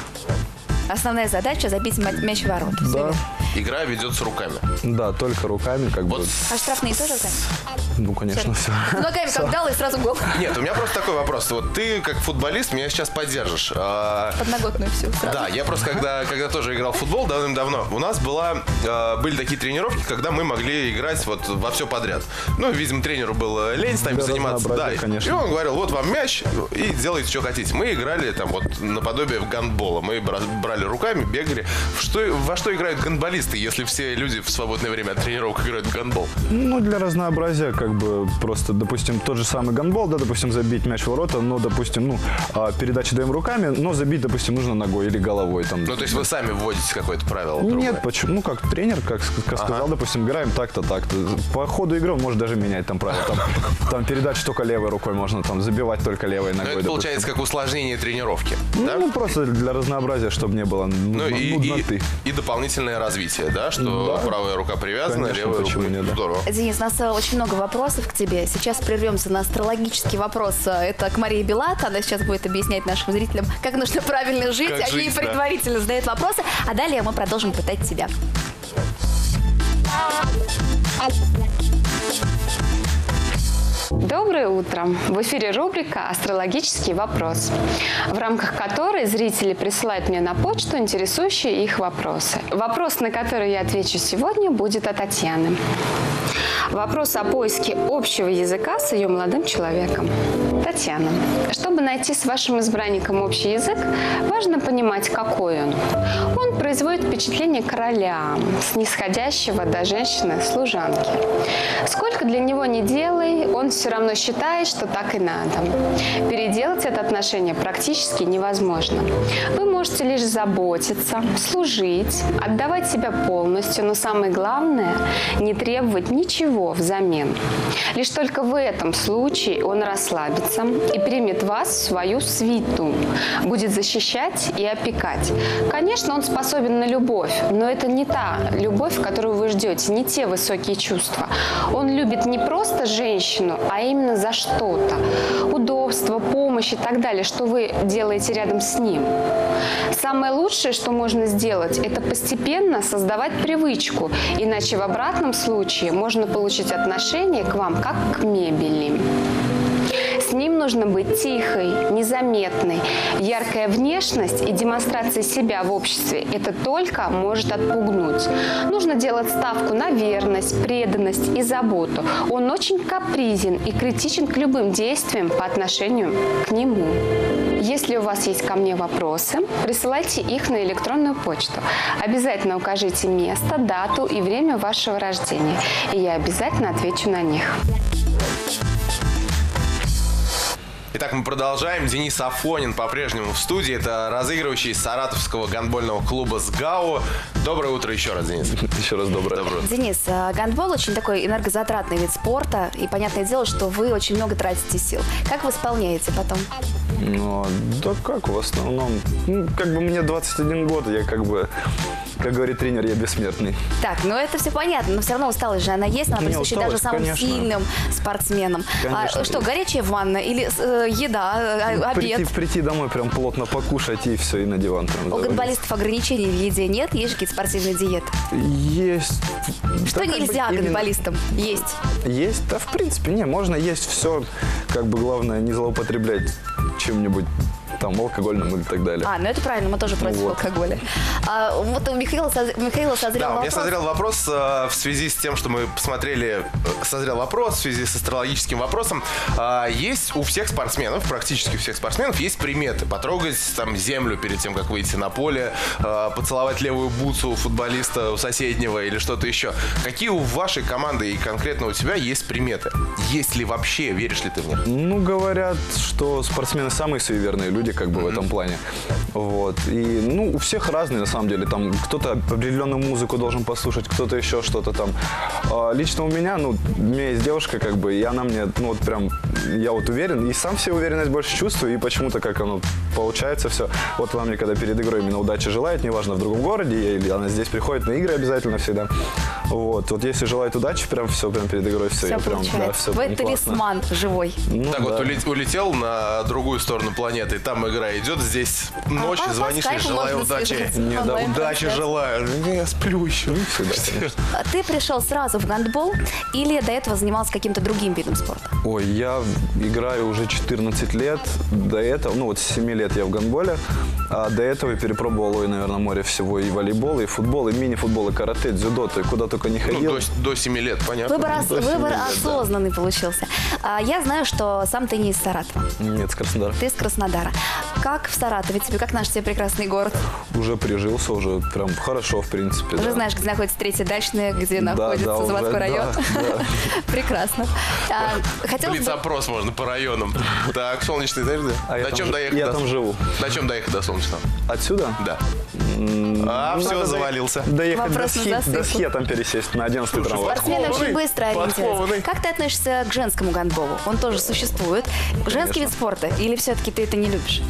Основная задача — забить ма- мяч в ворота. Всё Да, верно. Игра ведется руками. да, только руками, как бы. Вот. А штрафные тоже руками? Ну, конечно, все. Ногами как дал и сразу гол. Нет, у меня просто такой вопрос. Вот ты, как футболист, меня сейчас поддержишь. А, Подноготную всю сразу. Да, я просто когда, когда тоже играл в футбол давным-давно, у нас была, э, были такие тренировки, когда мы могли играть вот во все подряд. Ну, видимо, тренеру было лень с нами Для заниматься. Да, разнообразия, конечно. и он говорил, вот вам мяч, и делайте, что хотите. Мы играли там вот наподобие гандбола. Мы бра- брали руками, бегали. В что, во что играют гандболисты, если все люди в свободное время от тренировок играют в гандбол? Ну, для разнообразия, как бы, просто, допустим, тот же самый гандбол, да, допустим, забить мяч в ворота, но, допустим, ну, а, передачи даем руками, но забить, допустим, нужно ногой или головой. Там. Ну, то есть вы сами вводите какое-то правило? другое? Нет, почему? Ну, как тренер, как, с- как сказал, Ага. допустим, играем так-то, так-то. По ходу игры он может даже менять там правила. Там, там передачи только левой рукой можно, там, забивать только левой Ну, ногой, это допустим. получается как усложнение тренировки, Ну, да? ну, просто для разнообразия, чтобы не было Ну нудно- и, и, нудноты. и дополнительное развитие, да, что Да. правая рука привязана, Конечно, левая почему рука. нет, да. Здорово. Денис, у нас э, очень много вопросов к тебе. Сейчас прервемся на астрологический вопрос. Э, Это к Марии Белат. Она сейчас будет объяснять нашим зрителям, как нужно правильно жить. Как Они жить, да. предварительно задают вопросы. А далее мы продолжим пытать тебя. Доброе утро! В эфире рубрика «Астрологический вопрос», в рамках которой зрители присылают мне на почту интересующие их вопросы. Вопрос, на который я отвечу сегодня, будет от Татьяны. Вопрос о поиске общего языка с ее молодым человеком. Татьяна, чтобы найти с вашим избранником общий язык, важно понимать, какой он. Он производит впечатление короля, снисходящего до женщины-служанки. Сколько для него не делай, он все равно считает, что так и надо. Переделать это отношение практически невозможно. Вы можете лишь заботиться, служить, отдавать себя полностью, но самое главное – не требовать ничего взамен. Лишь только в этом случае он расслабится и примет вас в свою свиту, будет защищать и опекать. Конечно, он способен на любовь, но это не та любовь, которую вы ждете, не те высокие чувства. Он любит не просто женщину, а именно за что-то. Удобство, помощь и так далее, что вы делаете рядом с ним. Самое лучшее, что можно сделать, это постепенно создавать привычку, иначе в обратном случае можно получить отношение к вам как к мебели. С ним нужно быть тихой, незаметной. Яркая внешность и демонстрация себя в обществе – это только может отпугнуть. Нужно делать ставку на верность, преданность и заботу. Он очень капризен и критичен к любым действиям по отношению к нему. Если у вас есть ко мне вопросы, присылайте их на электронную почту. Обязательно укажите место, дату и время вашего рождения, и я обязательно отвечу на них. Итак, мы продолжаем. Денис Афонин по-прежнему в студии. Это разыгрывающий из саратовского гандбольного клуба «СГАУ». Доброе утро еще раз, Денис. Еще раз доброе. Доброе утро. Денис, гандбол очень такой энергозатратный вид спорта. И понятное дело, что вы очень много тратите сил. Как вы исполняете потом? Ну, да как в основном? Ну, как бы мне двадцать один год, я как бы, как говорит тренер, я бессмертный. Так, ну это все понятно, но все равно усталость же она есть, она Не, присуща даже самым конечно. сильным спортсменам. Конечно, А, что, есть. горячая ванна или э, еда, э, обед? Прийти, прийти домой, прям плотно покушать и все, и на диван прям У завалиться. гандболистов ограничений в еде нет? Есть же какие-то спортивные диеты? Есть. Что Да, как бы нельзя именно- гандболистам есть? Есть? Да, в принципе, не, можно есть все, как бы главное не злоупотреблять чем-нибудь там алкогольным или так далее. А, ну это правильно, мы тоже против Вот. алкоголя. А, вот у Михаила, соз- Михаила созрел Да, у меня вопрос. созрел вопрос э, в связи с тем, что мы посмотрели, э, созрел вопрос в связи с астрологическим вопросом. А, есть у всех спортсменов, практически у всех спортсменов, есть приметы. Потрогать там землю перед тем, как выйти на поле, э, поцеловать левую бутсу у футболиста, у соседнего или что-то еще. Какие у вашей команды и конкретно у тебя есть приметы? Есть ли вообще, веришь ли ты в них? Ну, говорят, что спортсмены самые суеверные люди, как бы в этом плане. Вот. И, ну, у всех разные, на самом деле. Там кто-то определенную музыку должен послушать, кто-то еще что-то там. А, лично у меня, ну, у меня есть девушка, как бы, и она мне, ну, вот прям, я вот уверен, и сам себе уверенность больше чувствую, и почему-то как оно получается все. Вот она мне, когда перед игрой именно удачи желает, неважно, в другом городе, или она здесь приходит на игры обязательно всегда. Вот. Вот если желает удачи, прям все, прям перед игрой все. Все я прям, получается. да, все Вы прям классно. талисман живой. Ну, Так да. вот, улет- улетел на другую сторону планеты, и там игра идет, здесь ночь, по- по звонишь, и скайпу желаю можно удачи. связаться. Не, да, Онлайн удачи трансляция. желаю. Я сплю еще. Всегда, конечно. А Ты пришел сразу в гандбол или до этого занимался каким-то другим видом спорта? Ой, я играю уже четырнадцать лет. До этого, ну вот с семи лет я в гандболе. А до этого я перепробовал, ой, наверное, море всего. И волейбол, и футбол, и мини-футбол, и карате, дзюдо. То куда только не Ну, ходил. до, до семи лет, понятно. Выбор, ос- до семи выбор лет, да. осознанный получился. А, я знаю, что сам ты не из Саратова. Нет, с Краснодара. Ты из Краснодара. Как в Саратове тебе? Как наш тебе прекрасный город? Уже прижился, уже прям хорошо, в принципе. Уже да. знаешь, где находится третья дачная, где Да, находится да, уже, заводской да, район. да. Прекрасно. А, хотелось бы- Блиц-опрос можно по районам. Так, солнечный дождь. А я На там чем ж- доехать? я до- там живу. На чем доехать до солнечного? Отсюда? Да. М, А, надо все, до- завалился. Доехать до, Вопрос на Схи- до засыпку. Схе там пересесть на одиннадцатый трамвай. Спортсмены очень Подкованный, быстро ориентируются. подкованный. Как ты относишься к женскому гандболу? Он тоже существует. Женский вид спорта? Или все-таки ты это не любишь?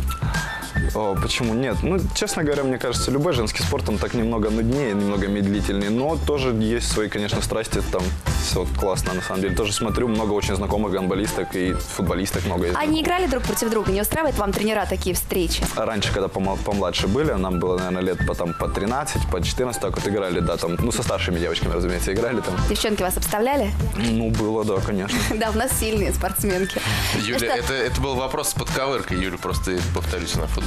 О, почему нет? Ну, честно говоря, мне кажется, любой женский спорт, он так немного нуднее, немного медлительнее, но тоже есть свои, конечно, страсти, там все классно, на самом деле. Тоже смотрю, много очень знакомых гандболисток и футболисток много есть. Они играли друг против друга? Не устраивает вам тренера такие встречи? Раньше, когда помо- помладше были, нам было, наверное, лет по, там, по тринадцать, по четырнадцать, так вот играли, да, там, ну, со старшими девочками, разумеется, играли там. Девчонки вас обставляли? Ну, было, да, конечно. Да, у нас сильные спортсменки. Ну Юля, что, это, это был вопрос с подковыркой, Юля, просто повторюсь, она футболист.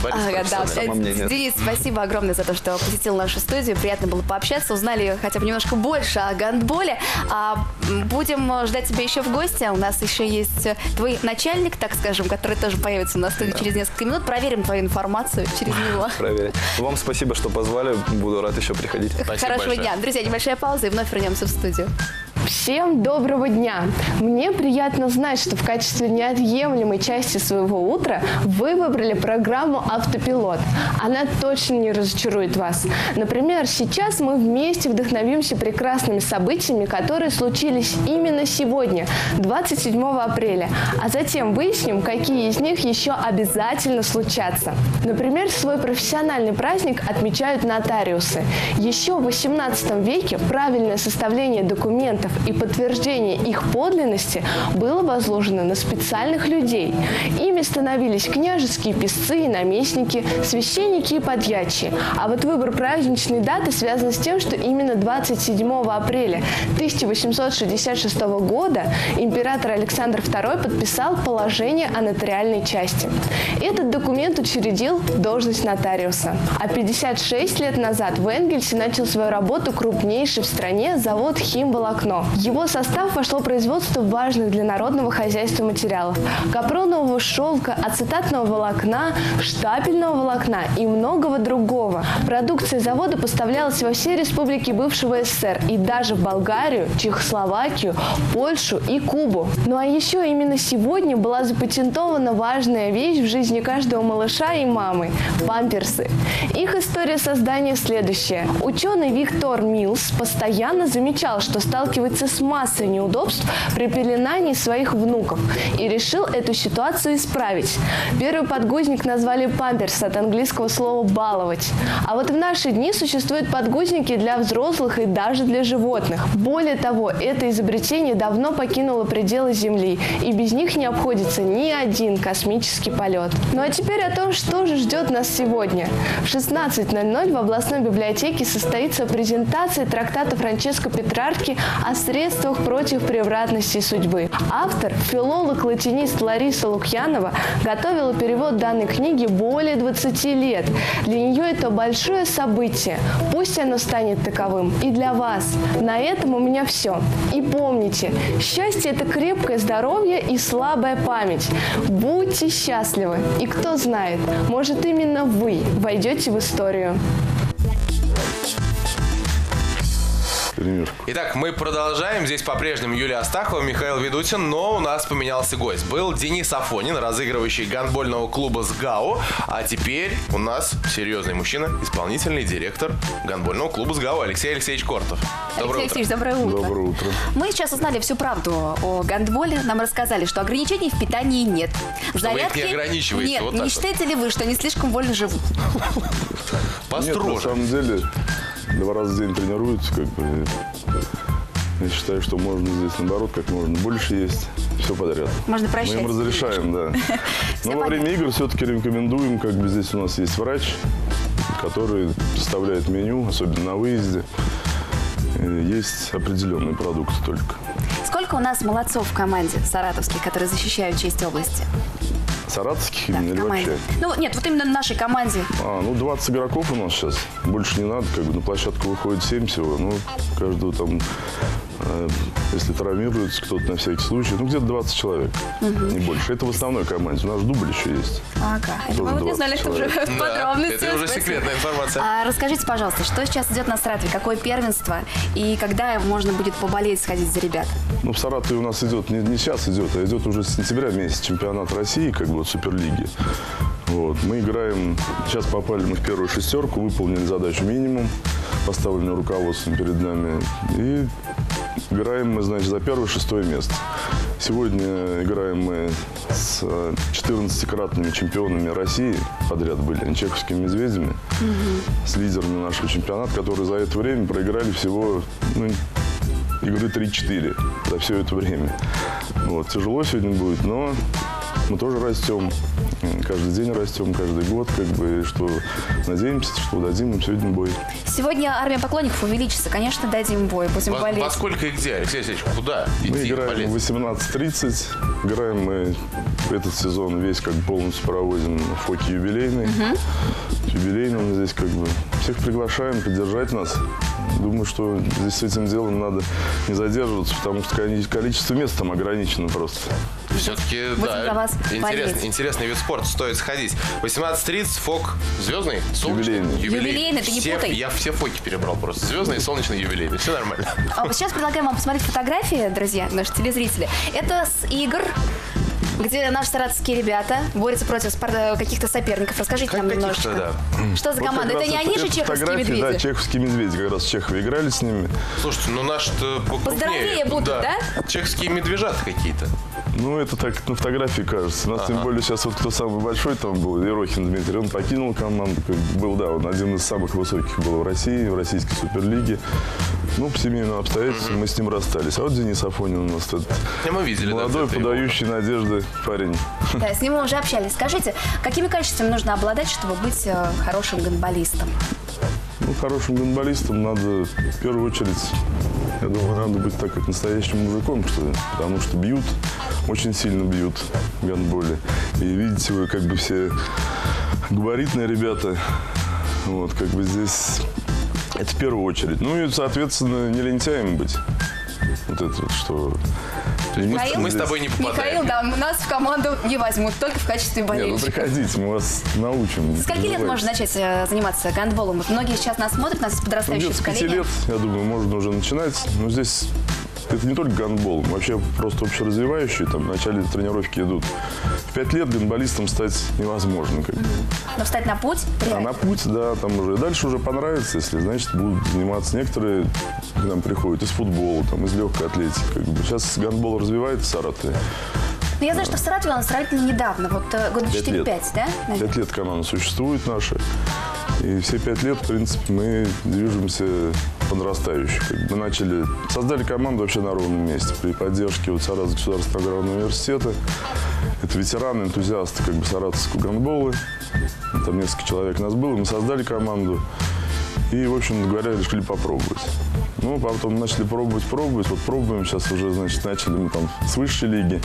Борис, Ага, да. профессионал. Денис, спасибо огромное за то, что посетил нашу студию. Приятно было пообщаться, узнали хотя бы немножко больше о гандболе. А, будем ждать тебя еще в гости. У нас еще есть твой начальник, так скажем, который тоже появится на студии да. через несколько минут. Проверим твою информацию через него. Проверим. Вам спасибо, что позвали. Буду рад еще приходить. Спасибо Хорошего большое. дня. Друзья, небольшая пауза и вновь вернемся в студию. Всем доброго дня! Мне приятно знать, что в качестве неотъемлемой части своего утра вы выбрали программу «Автопилот». Она точно не разочарует вас. Например, сейчас мы вместе вдохновимся прекрасными событиями, которые случились именно сегодня, двадцать седьмого апреля, а затем выясним, какие из них еще обязательно случатся. Например, свой профессиональный праздник отмечают нотариусы. Еще в восемнадцатом веке правильное составление документов и подтверждение их подлинности было возложено на специальных людей. Ими становились княжеские писцы и наместники, священники и подьячие. А вот выбор праздничной даты связан с тем, что именно двадцать седьмого апреля тысяча восемьсот шестьдесят шестого года император Александр второй подписал положение о нотариальной части. Этот документ учредил должность нотариуса. А пятьдесят шесть лет назад в Энгельсе начал свою работу крупнейший в стране завод «Химволокно». В его состав вошло производство важных для народного хозяйства материалов – капронового шелка, ацетатного волокна, штапельного волокна и многого другого. Продукция завода поставлялась во все республики бывшего СССР и даже в Болгарию, Чехословакию, Польшу и Кубу. Ну а еще именно сегодня была запатентована важная вещь в жизни каждого малыша и мамы – памперсы. Их история создания следующая. Ученый Виктор Милс постоянно замечал, что сталкивается с массой неудобств при пеленании своих внуков и решил эту ситуацию исправить. Первый подгузник назвали памперс от английского слова «баловать». А вот в наши дни существуют подгузники для взрослых и даже для животных. Более того, это изобретение давно покинуло пределы Земли, и без них не обходится ни один космический полет. Ну а теперь о том, что же ждет нас сегодня. В шестнадцать ноль ноль в областной библиотеке состоится презентация трактата Франческо Петрарки о средствах против превратности судьбы. Автор, филолог-латинист Лариса Лукьянова, готовила перевод данной книги более двадцати лет. Для нее это большое событие. Пусть оно станет таковым и для вас. На этом у меня все. И помните, счастье – это крепкое здоровье и слабая память. Будьте счастливы. И кто знает, может, именно вы войдете в историю. Итак, мы продолжаем. Здесь по-прежнему Юлия Астахова, Михаил Ведутин, но у нас поменялся гость. Был Денис Афонин, разыгрывающий гандбольного клуба «СГАУ», а теперь у нас серьезный мужчина, исполнительный директор гандбольного клуба «СГАУ» Алексей Алексеевич Кортов. Доброе Алексей утро. Алексеевич, доброе утро. Доброе утро. Мы сейчас узнали всю правду о гандболе. Нам рассказали, что ограничений в питании нет. В что зарядке... вы их не ограничиваете. Нет, вот не так считаете вот. ли вы, что они слишком вольно живут? Нет, на самом деле, два раза в день тренируются, как бы. Я считаю, что можно здесь, наоборот, как можно больше есть, все подряд. Можно прощать. Мы им разрешаем, да. Но во время игр все-таки рекомендуем, как бы здесь у нас есть врач, который составляет меню, особенно на выезде. Есть определенные продукты только. Сколько у нас молодцов в команде саратовских, которые защищают честь области? Саратовских да, именно или вообще? Ну, нет, вот именно в нашей команде. А, ну, двадцать игроков у нас сейчас. Больше не надо, как бы на площадку выходит семь всего. Ну, каждого там, э, если травмируется кто-то на всякий случай, ну, где-то двадцать человек, угу. не больше. Это в основной команде. У нас дубль еще есть. Ага, это мы не знали, что уже в подробности. Это уже секретная информация. А, расскажите, пожалуйста, что сейчас идет на Саратове? Какое первенство? И когда можно будет поболеть, сходить за ребят? Ну, в Саратове у нас идет, не, не сейчас идет, а идет уже с сентября месяца чемпионат России, как бы, Суперлиги. Вот. Мы играем, сейчас попали мы в первую шестерку, выполнили задачу минимум, поставленную руководством перед нами. И играем мы, значит, за первое-шестое место. Сегодня играем мы с четырнадцатикратными чемпионами России, подряд были, они чеховскими медведями, угу. с лидерами нашего чемпионата, которые за это время проиграли всего, ну, игры три-четыре за все это время. Вот. Тяжело сегодня будет, но Мы тоже растем, каждый день растем, каждый год, как бы, что надеемся, что дадим им сегодня бой. Сегодня армия поклонников увеличится, конечно, дадим бой, будем во, болеть. Во сколько и где, Алексей Алексеевич, куда идти? Мы играем болеть? в восемнадцать тридцать, играем мы этот сезон весь как полностью проводим в ФОКе юбилейный. Угу. Юбилейный здесь как бы всех приглашаем поддержать нас. Думаю, что здесь с этим делом надо не задерживаться, потому что количество мест там ограничено просто. Все-таки, да, интересный, интересный вид спорта, стоит сходить. восемнадцать тридцать, ФОК звездный, солнечный, юбилейный. юбилейный. Юбилейный, ты не все, путай. Я все ФОКи перебрал просто. Звездный, солнечный, юбилейный. Все нормально. А сейчас предлагаем вам посмотреть фотографии, друзья, наши телезрители. Это с игр, где наши саратовские ребята борются против спор- каких-то соперников. Расскажите как нам немножечко. Да. Что за Вот команда? Это не они же чеховские медведи? Да, чеховские медведи. Как раз в Чехове играли с ними. Слушайте, ну наши-то поздоровее будут, да? да? Чеховские медвежата какие-то. Ну, это так на фотографии кажется. У нас, ага. тем более, сейчас вот кто самый большой там был, Ерохин Дмитрий, он покинул команду. Был, да, он один из самых высоких был в России, в российской суперлиге. Ну, по семейным обстоятельствам mm-hmm. мы с ним расстались. А вот Денис Афонин у нас этот мы видели, молодой, да, подающий его. Надежды парень. Да, с ним мы уже общались. Скажите, какими качествами нужно обладать, чтобы быть э, хорошим гандболистом? Ну, хорошим гандболистом надо, в первую очередь, я думаю, надо быть так, как настоящим мужиком, что ли. Потому что бьют, очень сильно бьют в гандболе. И видите вы, как бы все габаритные ребята. Вот, как бы здесь... Это в первую очередь. Ну и, соответственно, не лентяем быть. Вот это вот, что... Михаил, мы с тобой не попадаем. Михаил, да, нас в команду не возьмут, только в качестве болельщика. Нет, ну приходите, мы вас научим. С каких лет можно начать э, заниматься гандболом? Многие сейчас нас смотрят, нас подрастающее ну, поколение. С пяти лет, я думаю, можно уже начинать. Но здесь это не только гандбол, вообще просто общеразвивающие. Там в начале тренировки идут. В пять лет гандболистом стать невозможно. Как бы. Но встать на путь? А на путь, да, там уже. И дальше уже понравится, если, значит, будут заниматься. Некоторые к нам приходят из футбола, там, из легкой атлетики. Как бы. Сейчас гандбол развивается в Саратове. Ну, я знаю, что в Саратове он сравнительно недавно, вот года четыре-пять, да? Пять лет команда существует наша. И все пять лет, в принципе, мы движемся подрастающе. Как бы начали, создали команду вообще на ровном месте при поддержке вот Саратовского государственного аграрного университета. Это ветераны, энтузиасты как бы саратовского гандбола. Там несколько человек нас было, мы создали команду. И, в общем говоря, решили попробовать. Ну, потом начали пробовать, пробовать. Вот пробуем, сейчас уже, значит, начали мы там с высшей лиги.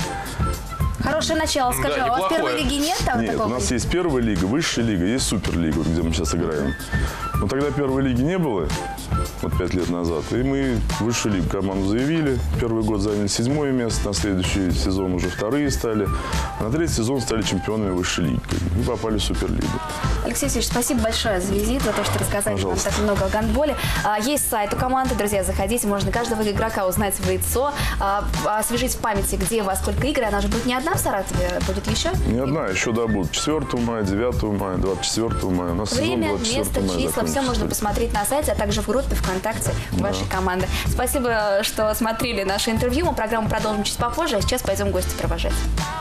Хорошее начало, скажи, да, а у вас первой лиги нет? Там нет, такого? у нас есть первая лига, высшая лига, есть суперлига, где мы сейчас играем. Но тогда первой лиги не было, вот пять лет назад. И мы высшую лигу команду заявили. Первый год заняли седьмое место, на следующий сезон уже вторые стали. А на третий сезон стали чемпионами высшей лиги. И попали в суперлигу. Алексей Алексеевич, спасибо большое за визит, за то, что рассказали Пожалуйста. нам так много о гандболе. А, есть сайт у команды, друзья, заходите, можно каждого игрока узнать в лицо, а, освежить в памяти, где у вас сколько игр. Она же будет не одна в Саратове, будет еще? Не одна, еще да, будут четвёртого мая, девятого мая, двадцать четвёртого мая. У нас Время, место, мая числа, все можно посмотреть на сайте, а также в группе ВКонтакте да. вашей команды. Спасибо, что смотрели наше интервью. Мы программу продолжим чуть попозже, а сейчас пойдем гостя провожать.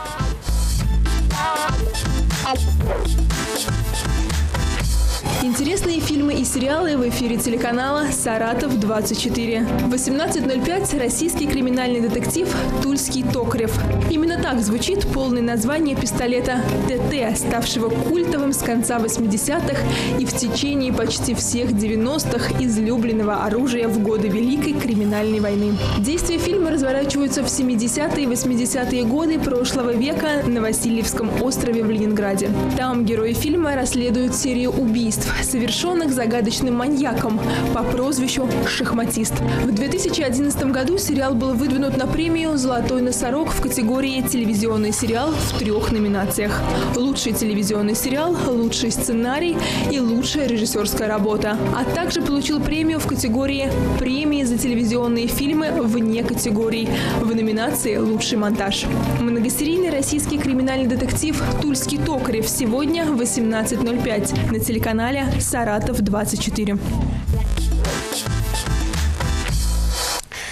Интересные фильмы и сериалы в эфире телеканала «Саратов двадцать четыре». В восемнадцать ноль пять российский криминальный детектив «Тульский Токарев». Именно так звучит полное название пистолета ТТ, ставшего культовым с конца восьмидесятых и в течение почти всех девяностых излюбленного оружия в годы Великой криминальной войны. Действия фильма разворачиваются в семидесятые и восьмидесятые годы прошлого века на Васильевском острове в Ленинграде. Там герои фильма расследуют серию убийств, совершенных загадочным маньяком по прозвищу «Шахматист». В две тысячи одиннадцатом году сериал был выдвинут на премию «Золотой носорог» в категории «Телевизионный сериал» в трех номинациях. Лучший телевизионный сериал, лучший сценарий и лучшая режиссерская работа. А также получил премию в категории «Премии за телевизионные фильмы вне категорий» в номинации «Лучший монтаж». Многосерийный российский криминальный детектив «Тульский Токарев» сегодня в восемнадцать ноль пять на телеканале «Саратов двадцать четыре».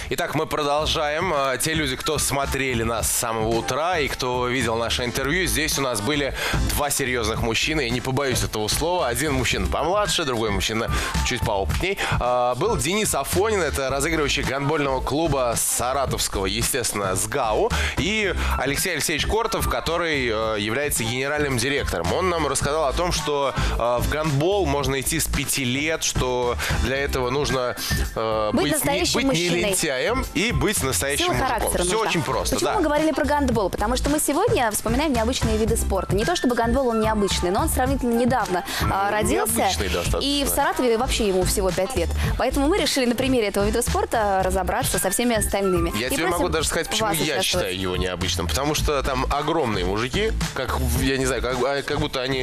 Итак, мы продолжаем. Те люди, кто смотрели нас с самого утра и кто видел наше интервью, здесь у нас были два серьезных мужчины. Я не побоюсь этого слова. Один мужчина помладше, другой мужчина чуть поопытней. Был Денис Афонин, это разыгрывающий гандбольного клуба саратовского, естественно, СГАУ. И Алексей Алексеевич Кортов, который является генеральным директором. Он нам рассказал о том, что в гандбол можно идти с пяти лет, что для этого нужно быть, быть, не, быть не лентяем и быть настоящим Сила мужиком. характера Все нужна. очень просто. Почему да. мы говорили про гандбол? Потому что мы сегодня вспоминаем необычные виды спорта. Не то чтобы гандбол он необычный, но он сравнительно недавно ну, а, родился. И в Саратове вообще ему всего пять лет. Поэтому мы решили на примере этого вида спорта разобраться со всеми остальными. Я и тебе могу даже сказать, почему я считаю его необычным. Потому что там огромные мужики, как, я не знаю, как, как будто они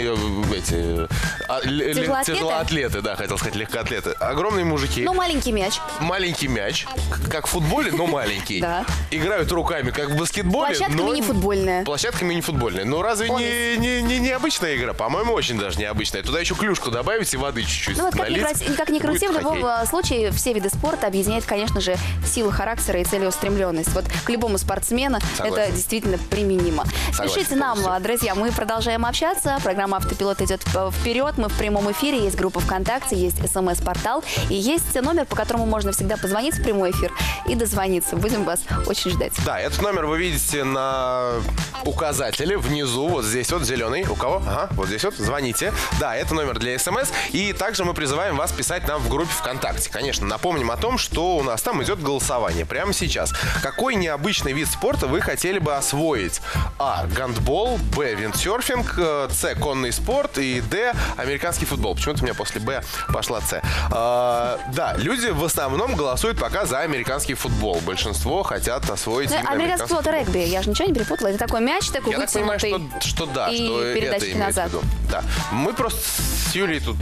эти тяжелоатлеты? тяжелоатлеты, да, хотел сказать, легкоатлеты. Огромные мужики. Ну, маленький мяч. Маленький мяч, как в футболе, но маленький. Да. Играют руками, как в баскетболе. Площадка но... мини-футбольная. Площадка мини-футбольная. Ну, разве не, не, не необычная игра? По-моему, очень даже необычная. Туда еще клюшку добавить и воды чуть-чуть Ну, вот как ни, крути, как ни крути, в любом хоккей. случае все виды спорта объединяет, конечно же, сила характера и целеустремленность. Вот к любому спортсмену Согласен. это действительно применимо. Согласен, Пишите нам, полностью. друзья, мы продолжаем общаться. Программа «Автопилот» идет вперед. Мы в прямом эфире. Есть группа ВКонтакте, есть СМС-портал и есть номер, по которому можно всегда позвонить в прямой эфир и дозвониться. Будем вас очень ждать. Да, этот номер вы видите на указателе внизу, вот здесь вот зеленый. У кого? Ага, вот здесь вот. Звоните. Да, это номер для СМС. И также мы призываем вас писать нам в группе ВКонтакте. Конечно, напомним о том, что у нас там идет голосование прямо сейчас. Какой необычный вид спорта вы хотели бы освоить? А. Гандбол. Б. Виндсерфинг. С. Конный спорт. И Д. Американский футбол. Почему-то у меня после Б пошла С. А, да, люди в основном голосуют пока за американский футбол. Большинство хотят освоить ну, именно американский футбол, это регби. Я же ничего не перепутала. Это такой мяч, такой Я вытянутый. так понимаю, что, что да, и что передачки это назад. в виду. Да. Мы просто с Юлей тут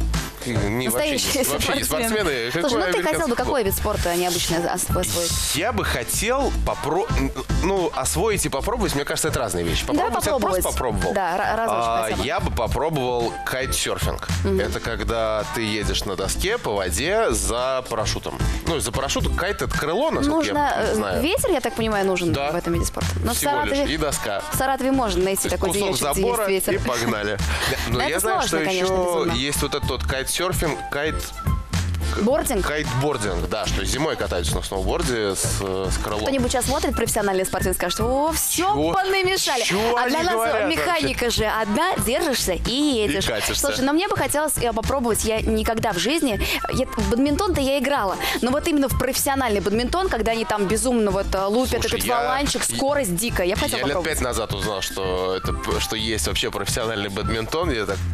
не, вообще, не, вообще не спортсмены. Слушай, ну ты хотел бы какой вид спорта необычно освоить? Я бы хотел попро... ну, освоить и попробовать, мне кажется, это разные вещи. Попробовать, да, я просто попробовал. Да, разочек а, хотя бы. Я бы попробовал кайтсерфинг. Угу. Это когда ты едешь на доске по воде за парашютом. Ну, за парашютом кайт — это крыло, насколько Нужно, я знаю. Ветер, я так понимаю, нужен да. в этом виде спорта. Но всего в Саратове, лишь. И доска. В Саратове можно найти такой денечек, кусок забора где есть ветер. И погнали. Но я знаю, что еще есть вот этот кайтсерфинг, кайт... Бординг? Кайтбординг, да, что зимой катаются на сноуборде с, с крылом. Кто-нибудь сейчас смотрит профессиональный спортсмен и скажет: о, все Чего? понамешали. Чего а для нас говорят, механика вообще? же одна, держишься и едешь. И катишься. Слушай, но мне бы хотелось попробовать, я никогда в жизни, я, в бадминтон-то я играла, но вот именно в профессиональный бадминтон, когда они там безумно вот лупят Слушай, этот я... валанчик, скорость дикая, я бы хотела Я попробовать. лет пять назад узнал, что, это, что есть вообще профессиональный бадминтон, я так...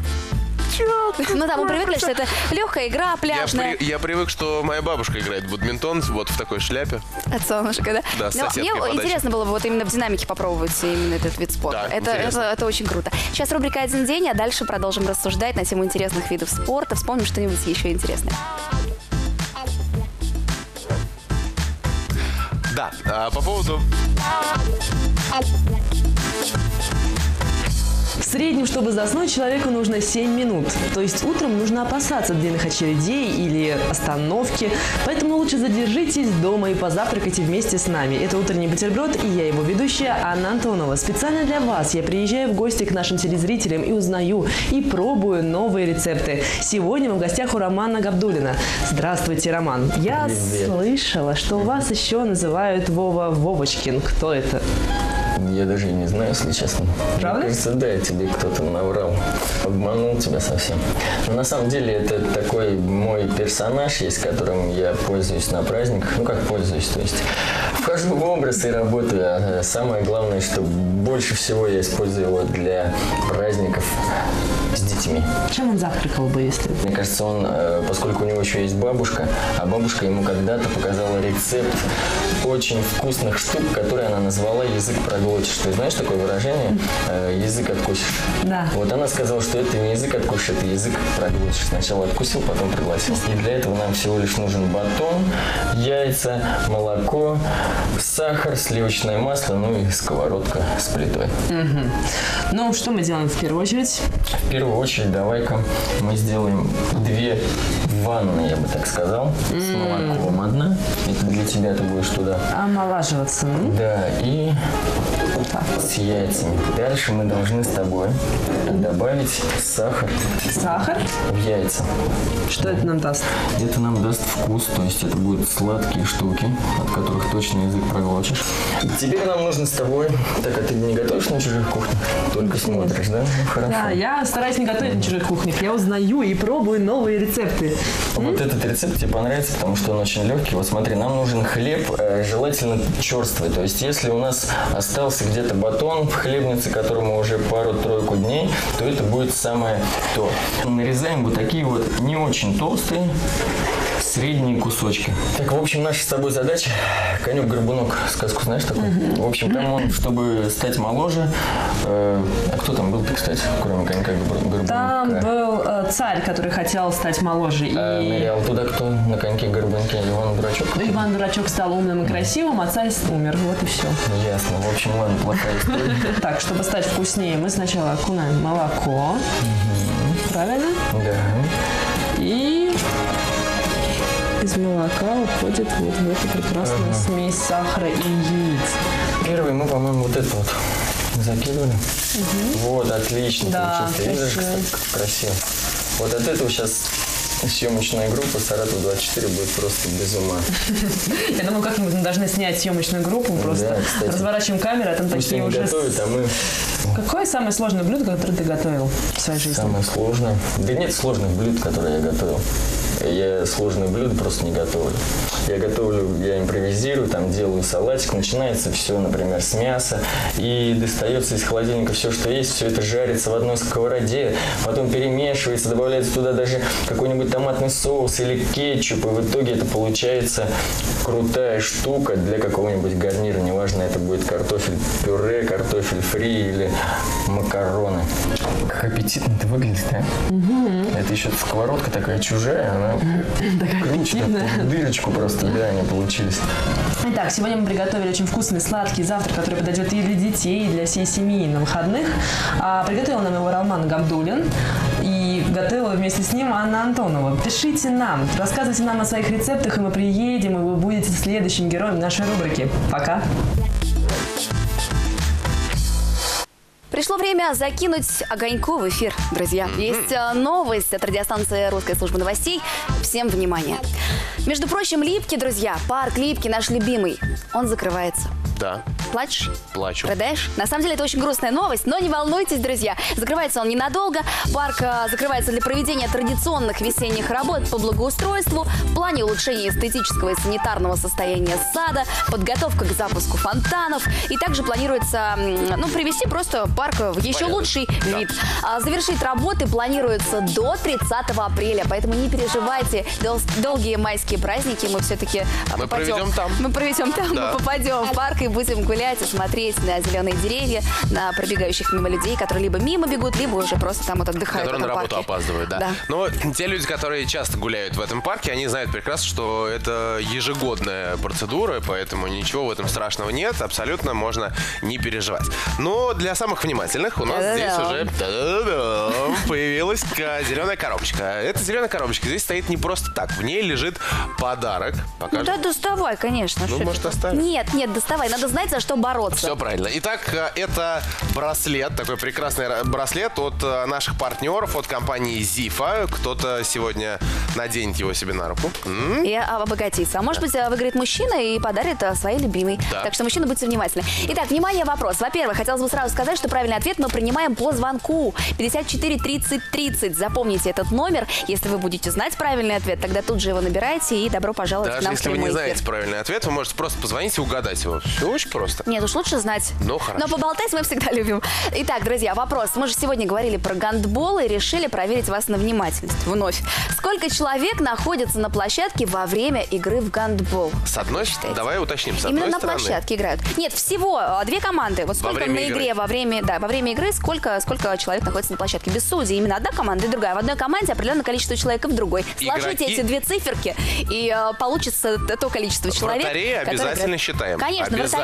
Ну да, мы привыкли, что это легкая игра, пляжная. Я, при, я привык, что моя бабушка играет в бадминтон вот в такой шляпе. От солнышка, да? Да, с Но мне подачи. интересно было бы вот именно в динамике попробовать именно этот вид спорта. Да, это, это, это очень круто. Сейчас рубрика «Один день», а дальше продолжим рассуждать на тему интересных видов спорта. Вспомним что-нибудь еще интересное. Да, а по поводу... В среднем, чтобы заснуть, человеку нужно семь минут. То есть утром нужно опасаться длинных очередей или остановки. Поэтому лучше задержитесь дома и позавтракайте вместе с нами. Это «Утренний бутерброд» и я, его ведущая Анна Антонова. Специально для вас я приезжаю в гости к нашим телезрителям и узнаю, и пробую новые рецепты. Сегодня мы в гостях у Романа Габдуллина. Здравствуйте, Роман. Я Привет. слышала, что вас еще называют Вова Вовочкин. Кто это? Я даже не знаю, если честно. Правда? Мне кажется, да, тебе кто-то наврал. Обманул тебя совсем. Но на самом деле это такой мой персонаж, есть, которым я пользуюсь на праздниках. Ну, как пользуюсь, то есть вхожу в образ и работаю. А самое главное, что больше всего я использую его для праздников с детьми. Чем он завтракал бы, если... Мне кажется, он, поскольку у него еще есть бабушка, а бабушка ему когда-то показала рецепт очень вкусных штук, которые она назвала «язык проглотишь». Ты знаешь такое выражение? Язык откусишь. Да. Вот она сказала, что это не язык откусишь, это язык проглотишь. Сначала откусил, потом проглотил. И для этого нам всего лишь нужен батон, яйца, молоко, сахар, сливочное масло, ну и сковородка с плитой. Угу. Ну, что мы делаем в первую очередь? В первую очередь давай-ка мы сделаем две ванна, я бы так сказал, с молоком одна. Это для тебя ты будешь туда. Омолаживаться. Да, и с яйцами. Дальше мы должны с тобой добавить сахар. Сахар? В яйца. Что это нам даст? Это нам даст вкус, то есть это будут сладкие штуки, от которых точно язык проглотишь. Теперь нам нужно с тобой... Так, а ты не готовишь на чужих кухнях? Только смотришь, да? Хорошо. Да, я стараюсь не готовить на чужих кухнях. Я узнаю и пробую новые рецепты. Вот М? этот рецепт тебе понравится, потому что он очень легкий. Вот смотри, нам нужен хлеб, э, желательно черствый. То есть если у нас остался где-то батон в хлебнице, которому уже пару-тройку дней, то это будет самое то. Нарезаем вот такие вот не очень толстые, средние кусочки. Так, в общем, наша с тобой задача — конек-горбунок. Сказку знаешь такую? Uh-huh. В общем, там он, чтобы стать моложе... Э, а кто там был-то, кстати, кроме конька-горбунка? Там был э, царь, который хотел стать моложе. А и... нырял туда кто на коньке-горбунке? Иван Дурачок? Иван Дурачок стал умным и красивым, а царь умер. Вот и все. Ясно. В общем, ладно, плохая история. Так, чтобы стать вкуснее, мы сначала окунаем молоко. Правильно? Да. И... из молока уходит вот в эту прекрасную ага. смесь сахара и яиц. Первый мы, по-моему, вот это вот закидывали. Угу. Вот, отлично. Да, видишь, как красиво. Вот от этого сейчас съемочная группа Саратов двадцать четыре будет просто без ума. Я думаю, как-нибудь мы должны снять съемочную группу, просто разворачиваем камеру, а там такие уже... готовят, а мы... Какое самое сложное блюдо, которое ты готовил в своей жизни? Самое сложное? Да нет сложных блюд, которые я готовил. Я сложные блюда просто не готовлю. Я готовлю, я импровизирую, там делаю салатик. Начинается все, например, с мяса. И достается из холодильника все, что есть. Все это жарится в одной сковороде. Потом перемешивается, добавляется туда даже какой-нибудь томатный соус или кетчуп. И в итоге это получается крутая штука для какого-нибудь гарнира. Неважно, это будет картофель-пюре, картофель фри или макароны. Как аппетитно это выглядит, а? Угу. Это еще сковородка такая чужая, она крутит дырочку просто, да, они получились. Итак, сегодня мы приготовили очень вкусный сладкий завтрак, который подойдет и для детей, и для всей семьи на выходных. А, приготовил нам его Роман Габдуллин, и готовила вместе с ним Анна Антонова. Пишите нам, рассказывайте нам о своих рецептах, и мы приедем, и вы будете следующим героем нашей рубрики. Пока! Пришло время закинуть огоньку в эфир, друзья. Есть новость от радиостанции «Русская служба новостей». Всем внимание. Между прочим, Липки, друзья, парк Липки наш любимый, он закрывается. Да. Плачешь? Плачу. Рыдаешь? На самом деле это очень грустная новость, но не волнуйтесь, друзья. Закрывается он ненадолго. Парк а, закрывается для проведения традиционных весенних работ по благоустройству, в плане улучшения эстетического и санитарного состояния сада, подготовка к запуску фонтанов. И также планируется ну, привести просто парк в еще Понятно. лучший да. вид. А, завершить работы планируется до тридцатого апреля, поэтому не переживайте. Дол- долгие майские праздники мы все-таки мы попадем. проведем там. Мы проведем там, да. мы попадем в парк и будем гулять и смотреть на зеленые деревья, на пробегающих мимо людей, которые либо мимо бегут, либо уже просто там вот отдыхают. Которые на работу парке. опаздывают, да. да. Но те люди, которые часто гуляют в этом парке, они знают прекрасно, что это ежегодная процедура, поэтому ничего в этом страшного нет, абсолютно можно не переживать. Но для самых внимательных у нас Да-да-да. здесь уже Да-да-да. появилась зеленая коробочка. Эта зеленая коробочка здесь стоит не просто так, в ней лежит подарок. Покажем. Ну да, доставай, конечно. Ну, что может, это? оставим? Нет, нет, доставай, надо знать, за что бороться. Все правильно. Итак, это браслет, такой прекрасный браслет от наших партнеров, от компании Зифа. Кто-то сегодня наденет его себе на руку. М-м? И обогатится. А может быть, выиграет мужчина и подарит своей любимой. Да. Так что, мужчина, будьте внимательны. Итак, внимание, вопрос. Во-первых, хотелось бы сразу сказать, что правильный ответ мы принимаем по звонку. пятьдесят четыре тридцать тридцать. Запомните этот номер. Если вы будете знать правильный ответ, тогда тут же его набирайте и добро пожаловать Даже к нам если в вы прямой не эфир. знаете правильный ответ, вы можете просто позвонить и угадать его. Все очень просто. Нет, уж лучше знать. Ну, хорошо. Но поболтать мы всегда любим. Итак, друзья, вопрос. Мы же сегодня говорили про гандбол и решили проверить вас на внимательность. Вновь. Сколько человек находится на площадке во время игры в гандбол? С одной стороны, давай уточним, с Именно одной на стороны. площадке играют. Нет, всего две команды. Вот сколько на игре игры. во время, да, во время игры, сколько, сколько человек находится на площадке. Без судей. Именно одна команда и другая. В одной команде определенное количество человек и в другой. Сложите Игроки... эти две циферки, и э, получится то количество человек. Вратарей обязательно играют. считаем. Конечно, вратарей и Обязательно.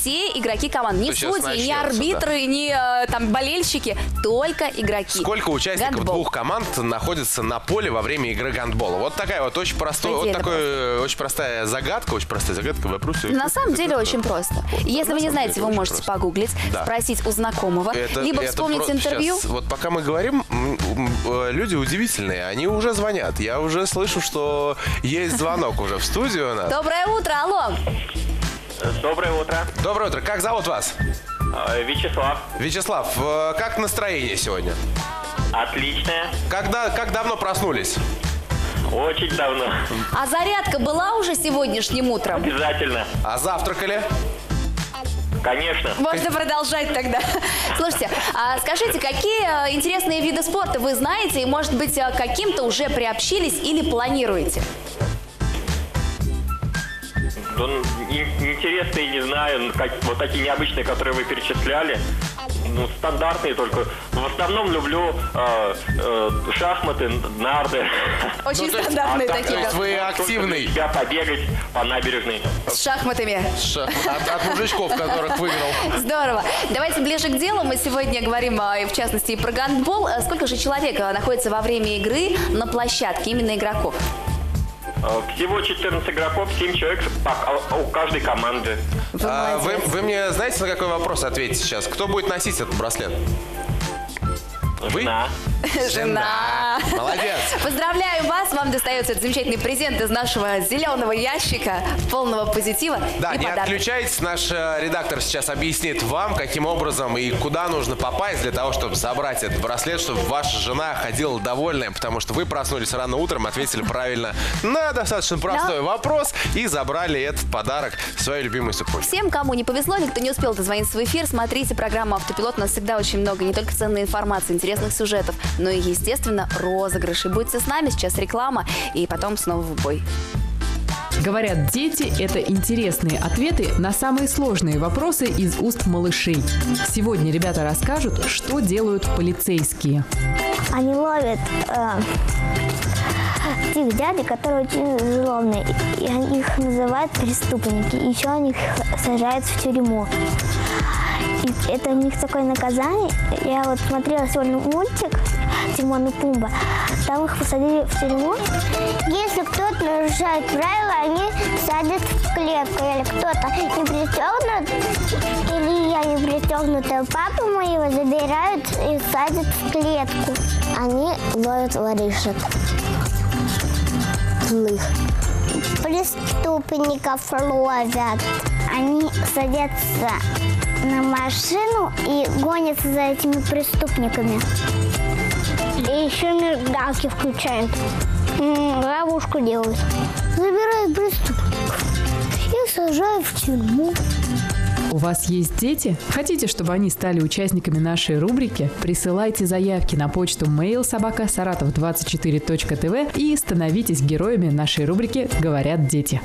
все игроки команд. Не Что судьи, не арбитры, да. не э, там болельщики, только игроки. Сколько участников гандбол. двух команд находится на поле во время игры гандбола? Вот такая вот очень простая, вот такой, очень простая загадка, очень простая загадка в вопросе. На самом деле очень просто. Если вы не знаете, вы можете просто погуглить, да. спросить у знакомого, это, либо это вспомнить про... интервью. Сейчас, вот пока мы говорим, люди удивительные, они уже звонят. Я уже слышу, что есть звонок уже в студию у нас. Доброе утро, алло. Доброе утро. Доброе утро. Как зовут вас? Вячеслав. Вячеслав, как настроение сегодня? Отличное. Когда, как давно проснулись? Очень давно. А зарядка была уже сегодняшним утром? Обязательно. А завтракали? Конечно. Можно продолжать тогда. Слушайте, а скажите, какие интересные виды спорта вы знаете и, может быть, каким-то уже приобщились или планируете? Ну, интересные не знаю, как, вот такие необычные, которые вы перечисляли. Ну, стандартные только. В основном люблю э, э, шахматы, нарды. Очень ну, стандартные а, такие. То есть вы активный. Для себя побегать по набережной. С шахматами. Шах... От, от мужичков, которых выиграл. Здорово. Давайте ближе к делу. Мы сегодня говорим, в частности, и про гандбол. Сколько же человек находится во время игры на площадке, именно игроков? Всего четырнадцать игроков, семь человек у каждой команды. Вы, а, вы, вы мне знаете, на какой вопрос ответить сейчас? Кто будет носить этот браслет? Вы? Жена. Жена. Молодец. Поздравляю вас. Вам достается этот замечательный презент из нашего зеленого ящика, полного позитива. Да, и не подарок. отключайтесь. Наш редактор сейчас объяснит вам, каким образом и куда нужно попасть для того, чтобы забрать этот браслет, чтобы ваша жена ходила довольная, потому что вы проснулись рано утром, ответили правильно на достаточно простой да. вопрос и забрали этот подарок своей любимой супруге. Всем, кому не повезло, или кто не успел дозвониться в эфир, смотрите программу «Автопилот». У нас всегда очень много не только ценной информации, интересных сюжетов, но и, естественно, розыгрыши. Будьте с нами, сейчас реклама, и потом снова в бой. Говорят, дети – это интересные ответы на самые сложные вопросы из уст малышей. Сегодня ребята расскажут, что делают полицейские. Они ловят э, тех дядей, которые очень злобные. И они их называют преступники. И еще они их сажают в тюрьму. И это у них такое наказание. Я вот смотрела сегодня мультик «Тимон и Пумба». Там их посадили в тюрьму. Если кто-то нарушает правила, они садят в клетку. Или кто-то не пристегнут, или я не пристегнутая, папу моего забирают и садят в клетку. Они ловят воришек злых. Преступников ловят. Они садятся на машину и гонятся за этими преступниками. И еще мигалки включают. Ловушку делают. Забирают преступников и сажают в тюрьму. У вас есть дети? Хотите, чтобы они стали участниками нашей рубрики? Присылайте заявки на почту mail собака саратов двадцать четыре точка тв и становитесь героями нашей рубрики «Говорят дети».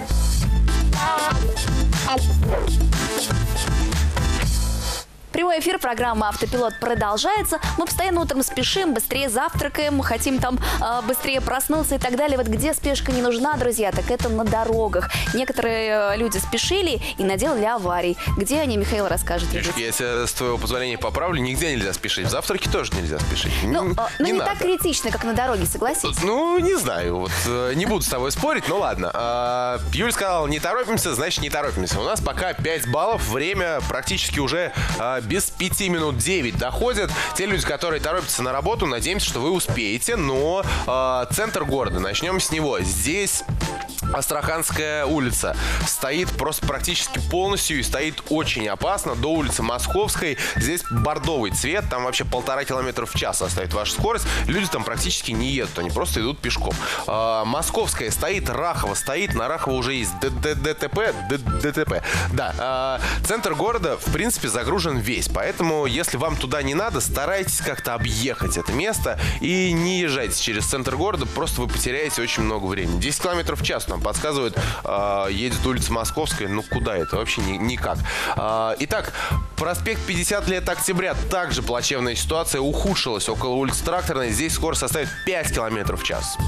Прямой эфир программы «Автопилот» продолжается. Мы постоянно утром спешим, быстрее завтракаем, хотим там э, быстрее проснуться и так далее. Вот где спешка не нужна, друзья, так это на дорогах. Некоторые э, люди спешили и наделали аварий. Где они, Михаил расскажет? Мишка, я тебя, с твоего позволения поправлю, нигде нельзя спешить. В завтраке тоже нельзя спешить. Ну, не, э, ну, не, не так надо. критично, как на дороге, согласись? Ну, не знаю. Вот э, не буду с тобой спорить, но ладно. Э, Юль сказала, не торопимся, значит не торопимся. У нас пока пять баллов, время практически уже э, без пяти минут девять доходит. Те люди, которые торопятся на работу, надеемся, что вы успеете. Но э, центр города, начнем с него. Здесь Астраханская улица стоит просто практически полностью и стоит очень опасно. До улицы Московской. Здесь бордовый цвет, там вообще полтора километра в час оставит ваша скорость. Люди там практически не едут, они просто идут пешком. Э, Московская стоит, Рахова стоит, на Рахова уже есть ДТП, ДТП. Да, э, центр города в принципе загружен весь, поэтому если вам туда не надо, старайтесь как-то объехать это место и не езжайте через центр города, просто вы потеряете очень много времени. десять километров в час нам подсказывают, э, едет улица Московская, ну куда это? Вообще ни, никак. Э, итак, проспект пятьдесят лет октября, также плачевная ситуация, ухудшилась около улицы Тракторной, здесь скорость составит пять километров в час.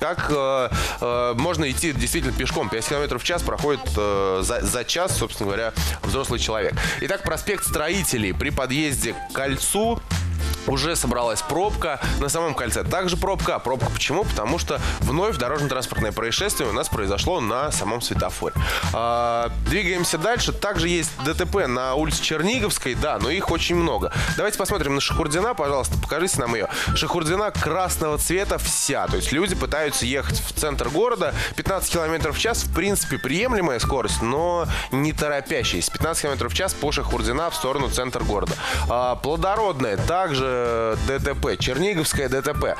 как э, э, можно идти действительно пешком. пять километров в час проходит э, за, за час, собственно говоря, взрослый человек. Итак, проспект Строителей. При подъезде к кольцу уже собралась пробка. На самом кольце также пробка. А пробка почему? Потому что вновь дорожно-транспортное происшествие у нас произошло на самом светофоре. А, двигаемся дальше. Также есть ДТП на улице Черниговской. Да, но их очень много. Давайте посмотрим на Шахурдина. Пожалуйста, покажите нам ее. Шахурдина красного цвета вся. То есть люди пытаются ехать в центр города. пятнадцать километров в час, в принципе, приемлемая скорость, но не торопящаяся. пятнадцать километров в час по Шахурдина в сторону центра города. А, Плодородная. Также ДТП. Черниговское ДТП.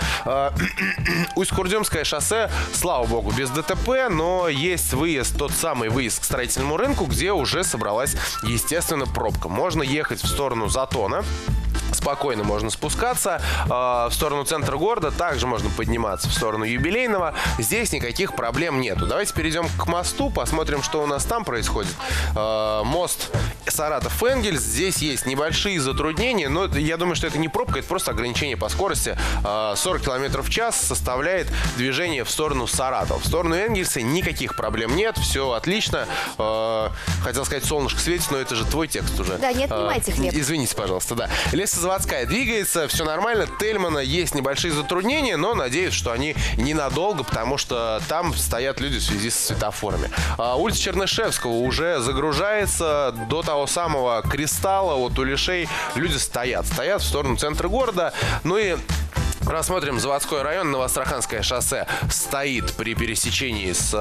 Усть-Курдюмское шоссе, слава богу, без ДТП, но есть выезд, тот самый выезд к Строительному рынку, где уже собралась, естественно, пробка. Можно ехать в сторону Затона. Спокойно можно спускаться э, в сторону центра города. Также можно подниматься в сторону Юбилейного. Здесь никаких проблем нету. Давайте перейдем к мосту, посмотрим, что у нас там происходит. Э, мост Саратов-Энгельс. Здесь есть небольшие затруднения, но я думаю, что это не пробка, это просто ограничение по скорости. Э, сорок километров в час составляет движение в сторону Саратова. В сторону Энгельса никаких проблем нет. Все отлично. Э, хотел сказать, солнышко светит, но это же твой текст уже. Да, не отнимайте хлеб. Э, извините, пожалуйста, да. Лесозаводская двигается, все нормально. Тельмана есть небольшие затруднения, но надеюсь, что они ненадолго, потому что там стоят люди в связи с светофорами. А, улица Чернышевского уже загружается до того самого Кристалла от Улишей. Люди стоят, стоят в сторону центра города. Ну и рассмотрим заводской район. Новоастраханское шоссе стоит при пересечении с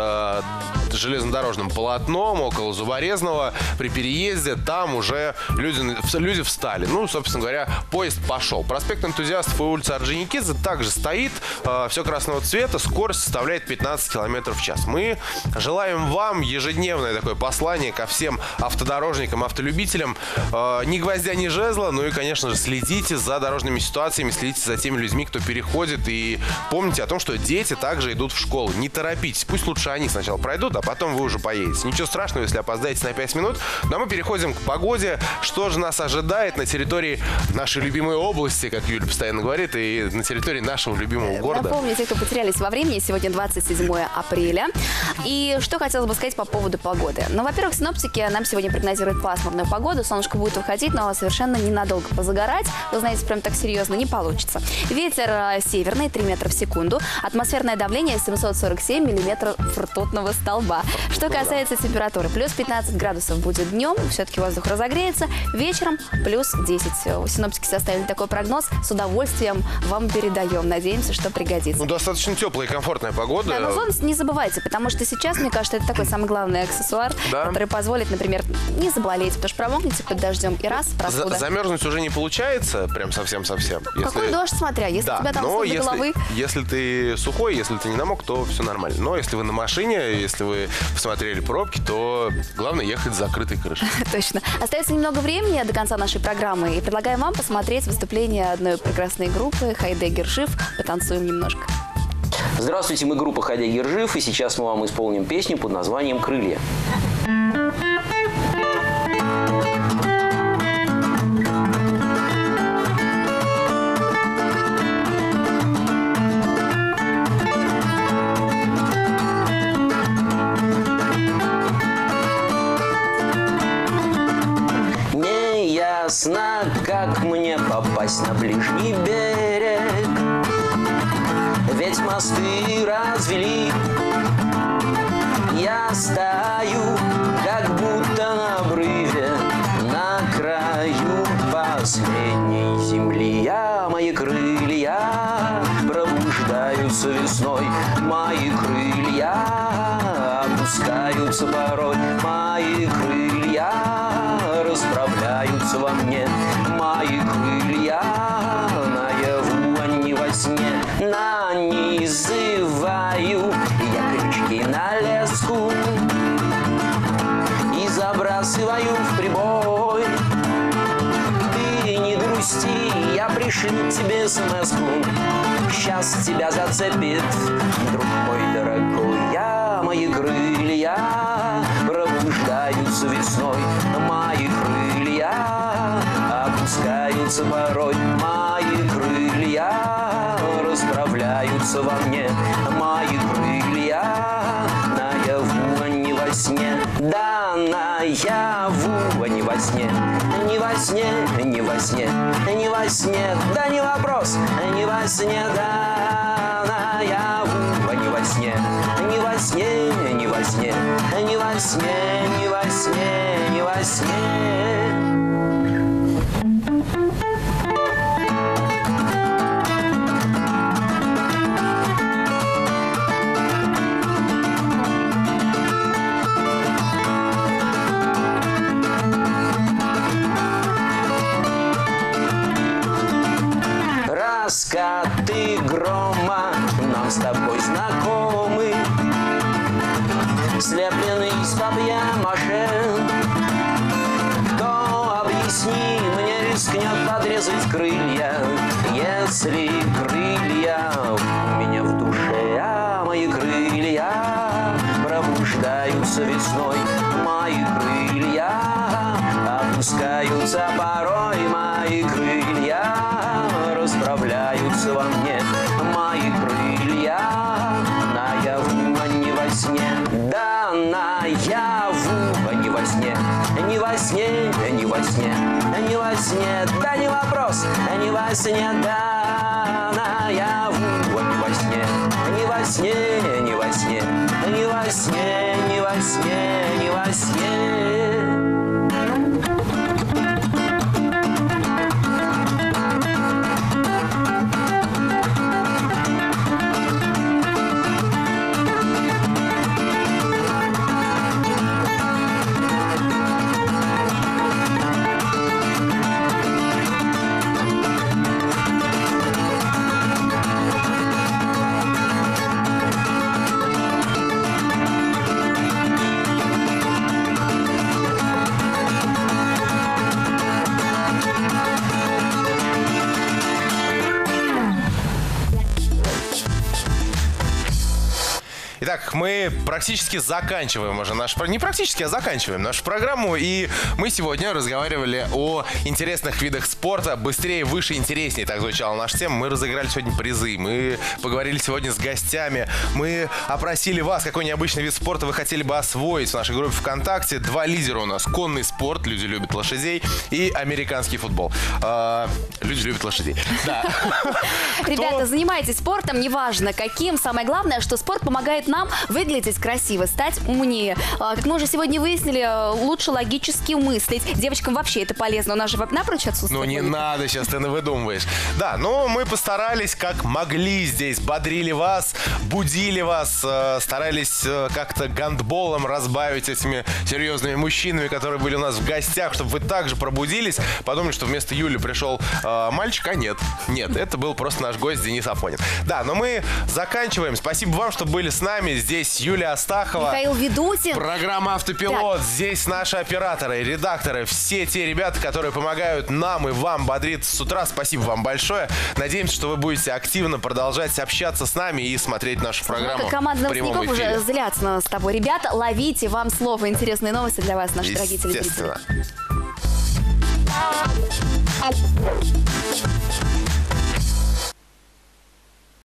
э, железнодорожным полотном около Зуборезного. При переезде там уже люди, люди встали. Ну, собственно говоря, поезд пошел. Проспект Энтузиастов и улица Орджоникидзе также стоит. Э, все красного цвета. Скорость составляет пятнадцать километров в час. Мы желаем вам ежедневное такое послание ко всем автодорожникам, автолюбителям. Э, ни гвоздя, ни жезла. Ну и, конечно же, следите за дорожными ситуациями, следите за теми людьми, кто переходит, и помните о том, что дети также идут в школу. Не торопитесь, пусть лучше они сначала пройдут, а потом вы уже поедете. Ничего страшного, если опоздаете на пять минут. Но мы переходим к погоде. Что же нас ожидает на территории нашей любимой области, как Юля постоянно говорит, и на территории нашего любимого города. Напомню, те, кто потерялись во времени, сегодня двадцать седьмое апреля. И что хотелось бы сказать по поводу погоды. Ну, во-первых, синоптики нам сегодня прогнозируют пасмурную погоду. Солнышко будет выходить, но совершенно ненадолго позагорать. Вы знаете, прям так серьезно не получится. Ветер северный, три метра в секунду. Атмосферное давление семьсот сорок семь миллиметров ртутного столба. Что касается температуры, плюс пятнадцать градусов будет днем, все-таки воздух разогреется. Вечером плюс десять. Синоптики составили такой прогноз. С удовольствием вам передаем. Надеемся, что пригодится. Ну, достаточно теплая и комфортная погода. Да, но зонт не забывайте, потому что сейчас, мне кажется, это такой самый главный аксессуар, да, который позволит, например, не заболеть, потому что промокнете под дождем и раз, простуда. Замерзнуть уже не получается, прям совсем-совсем. Какой если... дождь, смотря, если да, у тебя там но до если, головы. Если ты сухой, если ты не намок, то все нормально. Но если вы на машине, если вы посмотрели пробки, то главное ехать с закрытой крышей. Точно. Остается немного времени до конца нашей программы, и предлагаем вам посмотреть выступление одной прекрасной группы «Хайдеггер Жив». Потанцуем немножко. Здравствуйте, мы группа «Хайдеггер Жив», и сейчас мы вам исполним песню под названием «Крылья». Ясно, как мне попасть на ближний берег, ведь мосты развели. Я стою, как будто на обрыве, на краю последней земли. Я, мои крылья пробуждаются весной, мои крылья опускаются порой, мои крылья расправляются во мне, мои крылья наяву, а не во сне. Нанизываю я крючки на леску и забрасываю в прибой. Ты не грусти, я пришлю тебе смс-ку, сейчас тебя зацепит, друг мой дорогой. Я, мои крылья пробуждаются весной, мои крылья опускаются порой, мои крылья расправляются во мне, мои наяву, а не во сне, не во сне, не во сне, не во сне, да не вопрос, не во сне, да наяву, а не во сне, не во сне, не во сне, не во сне, не во сне, не во сне. Раскаты грома нам с тобой знакомы, слеплены из папье-маше. Кто, объясни, мне рискнет подрезать крылья, если крылья у меня в душе, а мои крылья пробуждаются весной, мои крылья опускаются порой, мои крылья расправляются во мне, мои крылья наяву, а не во сне, да наяву, а не во сне, не во сне, не во сне, не во сне, да не вопрос, не во сне, да наяву, а не во сне, не во сне, не во сне, не во сне, не во сне, не во сне. Итак, мы практически заканчиваем уже наш... Не практически, а заканчиваем нашу программу. И мы сегодня разговаривали о интересных видах спорта. Быстрее, выше, интереснее. Так звучала наша тема. Мы разыграли сегодня призы. Мы поговорили сегодня с гостями. Мы опросили вас, какой необычный вид спорта вы хотели бы освоить в нашей группе ВКонтакте. Два лидера у нас. Конный спорт. Люди любят лошадей. И американский футбол. А, люди любят лошадей. Да. Ребята, занимайтесь спортом, неважно каким. Самое главное, что спорт помогает нам выглядеть красиво, стать умнее. Как мы уже сегодня выяснили, лучше логически мыслить. Девочкам вообще это полезно. У нас же напрочь отсутствует. Ну не надо, сейчас ты выдумываешь. Да, но мы постарались как могли здесь. Бодрили вас, будили вас, старались как-то гандболом разбавить этими серьезными мужчинами, которые были у нас в гостях, чтобы вы также пробудились. Подумали, что вместо Юли пришел э, мальчик, а нет. Нет, это был просто наш гость Денис Афонин. Да, но мы заканчиваем. Спасибо вам, что были с нами. Здесь Юлия Астахова. Михаил Ведутин. Программа «Автопилот». Так. Здесь наши операторы, редакторы, все те ребята, которые помогают нам и вам бодриться с утра. Спасибо вам большое. Надеемся, что вы будете активно продолжать общаться с нами и смотреть нашу программу. Как команда в прямом новостников эфире. уже злятся с тобой. Ребята, ловите, вам слово. Интересные новости для вас, наши дорогие телезрители. Естественно.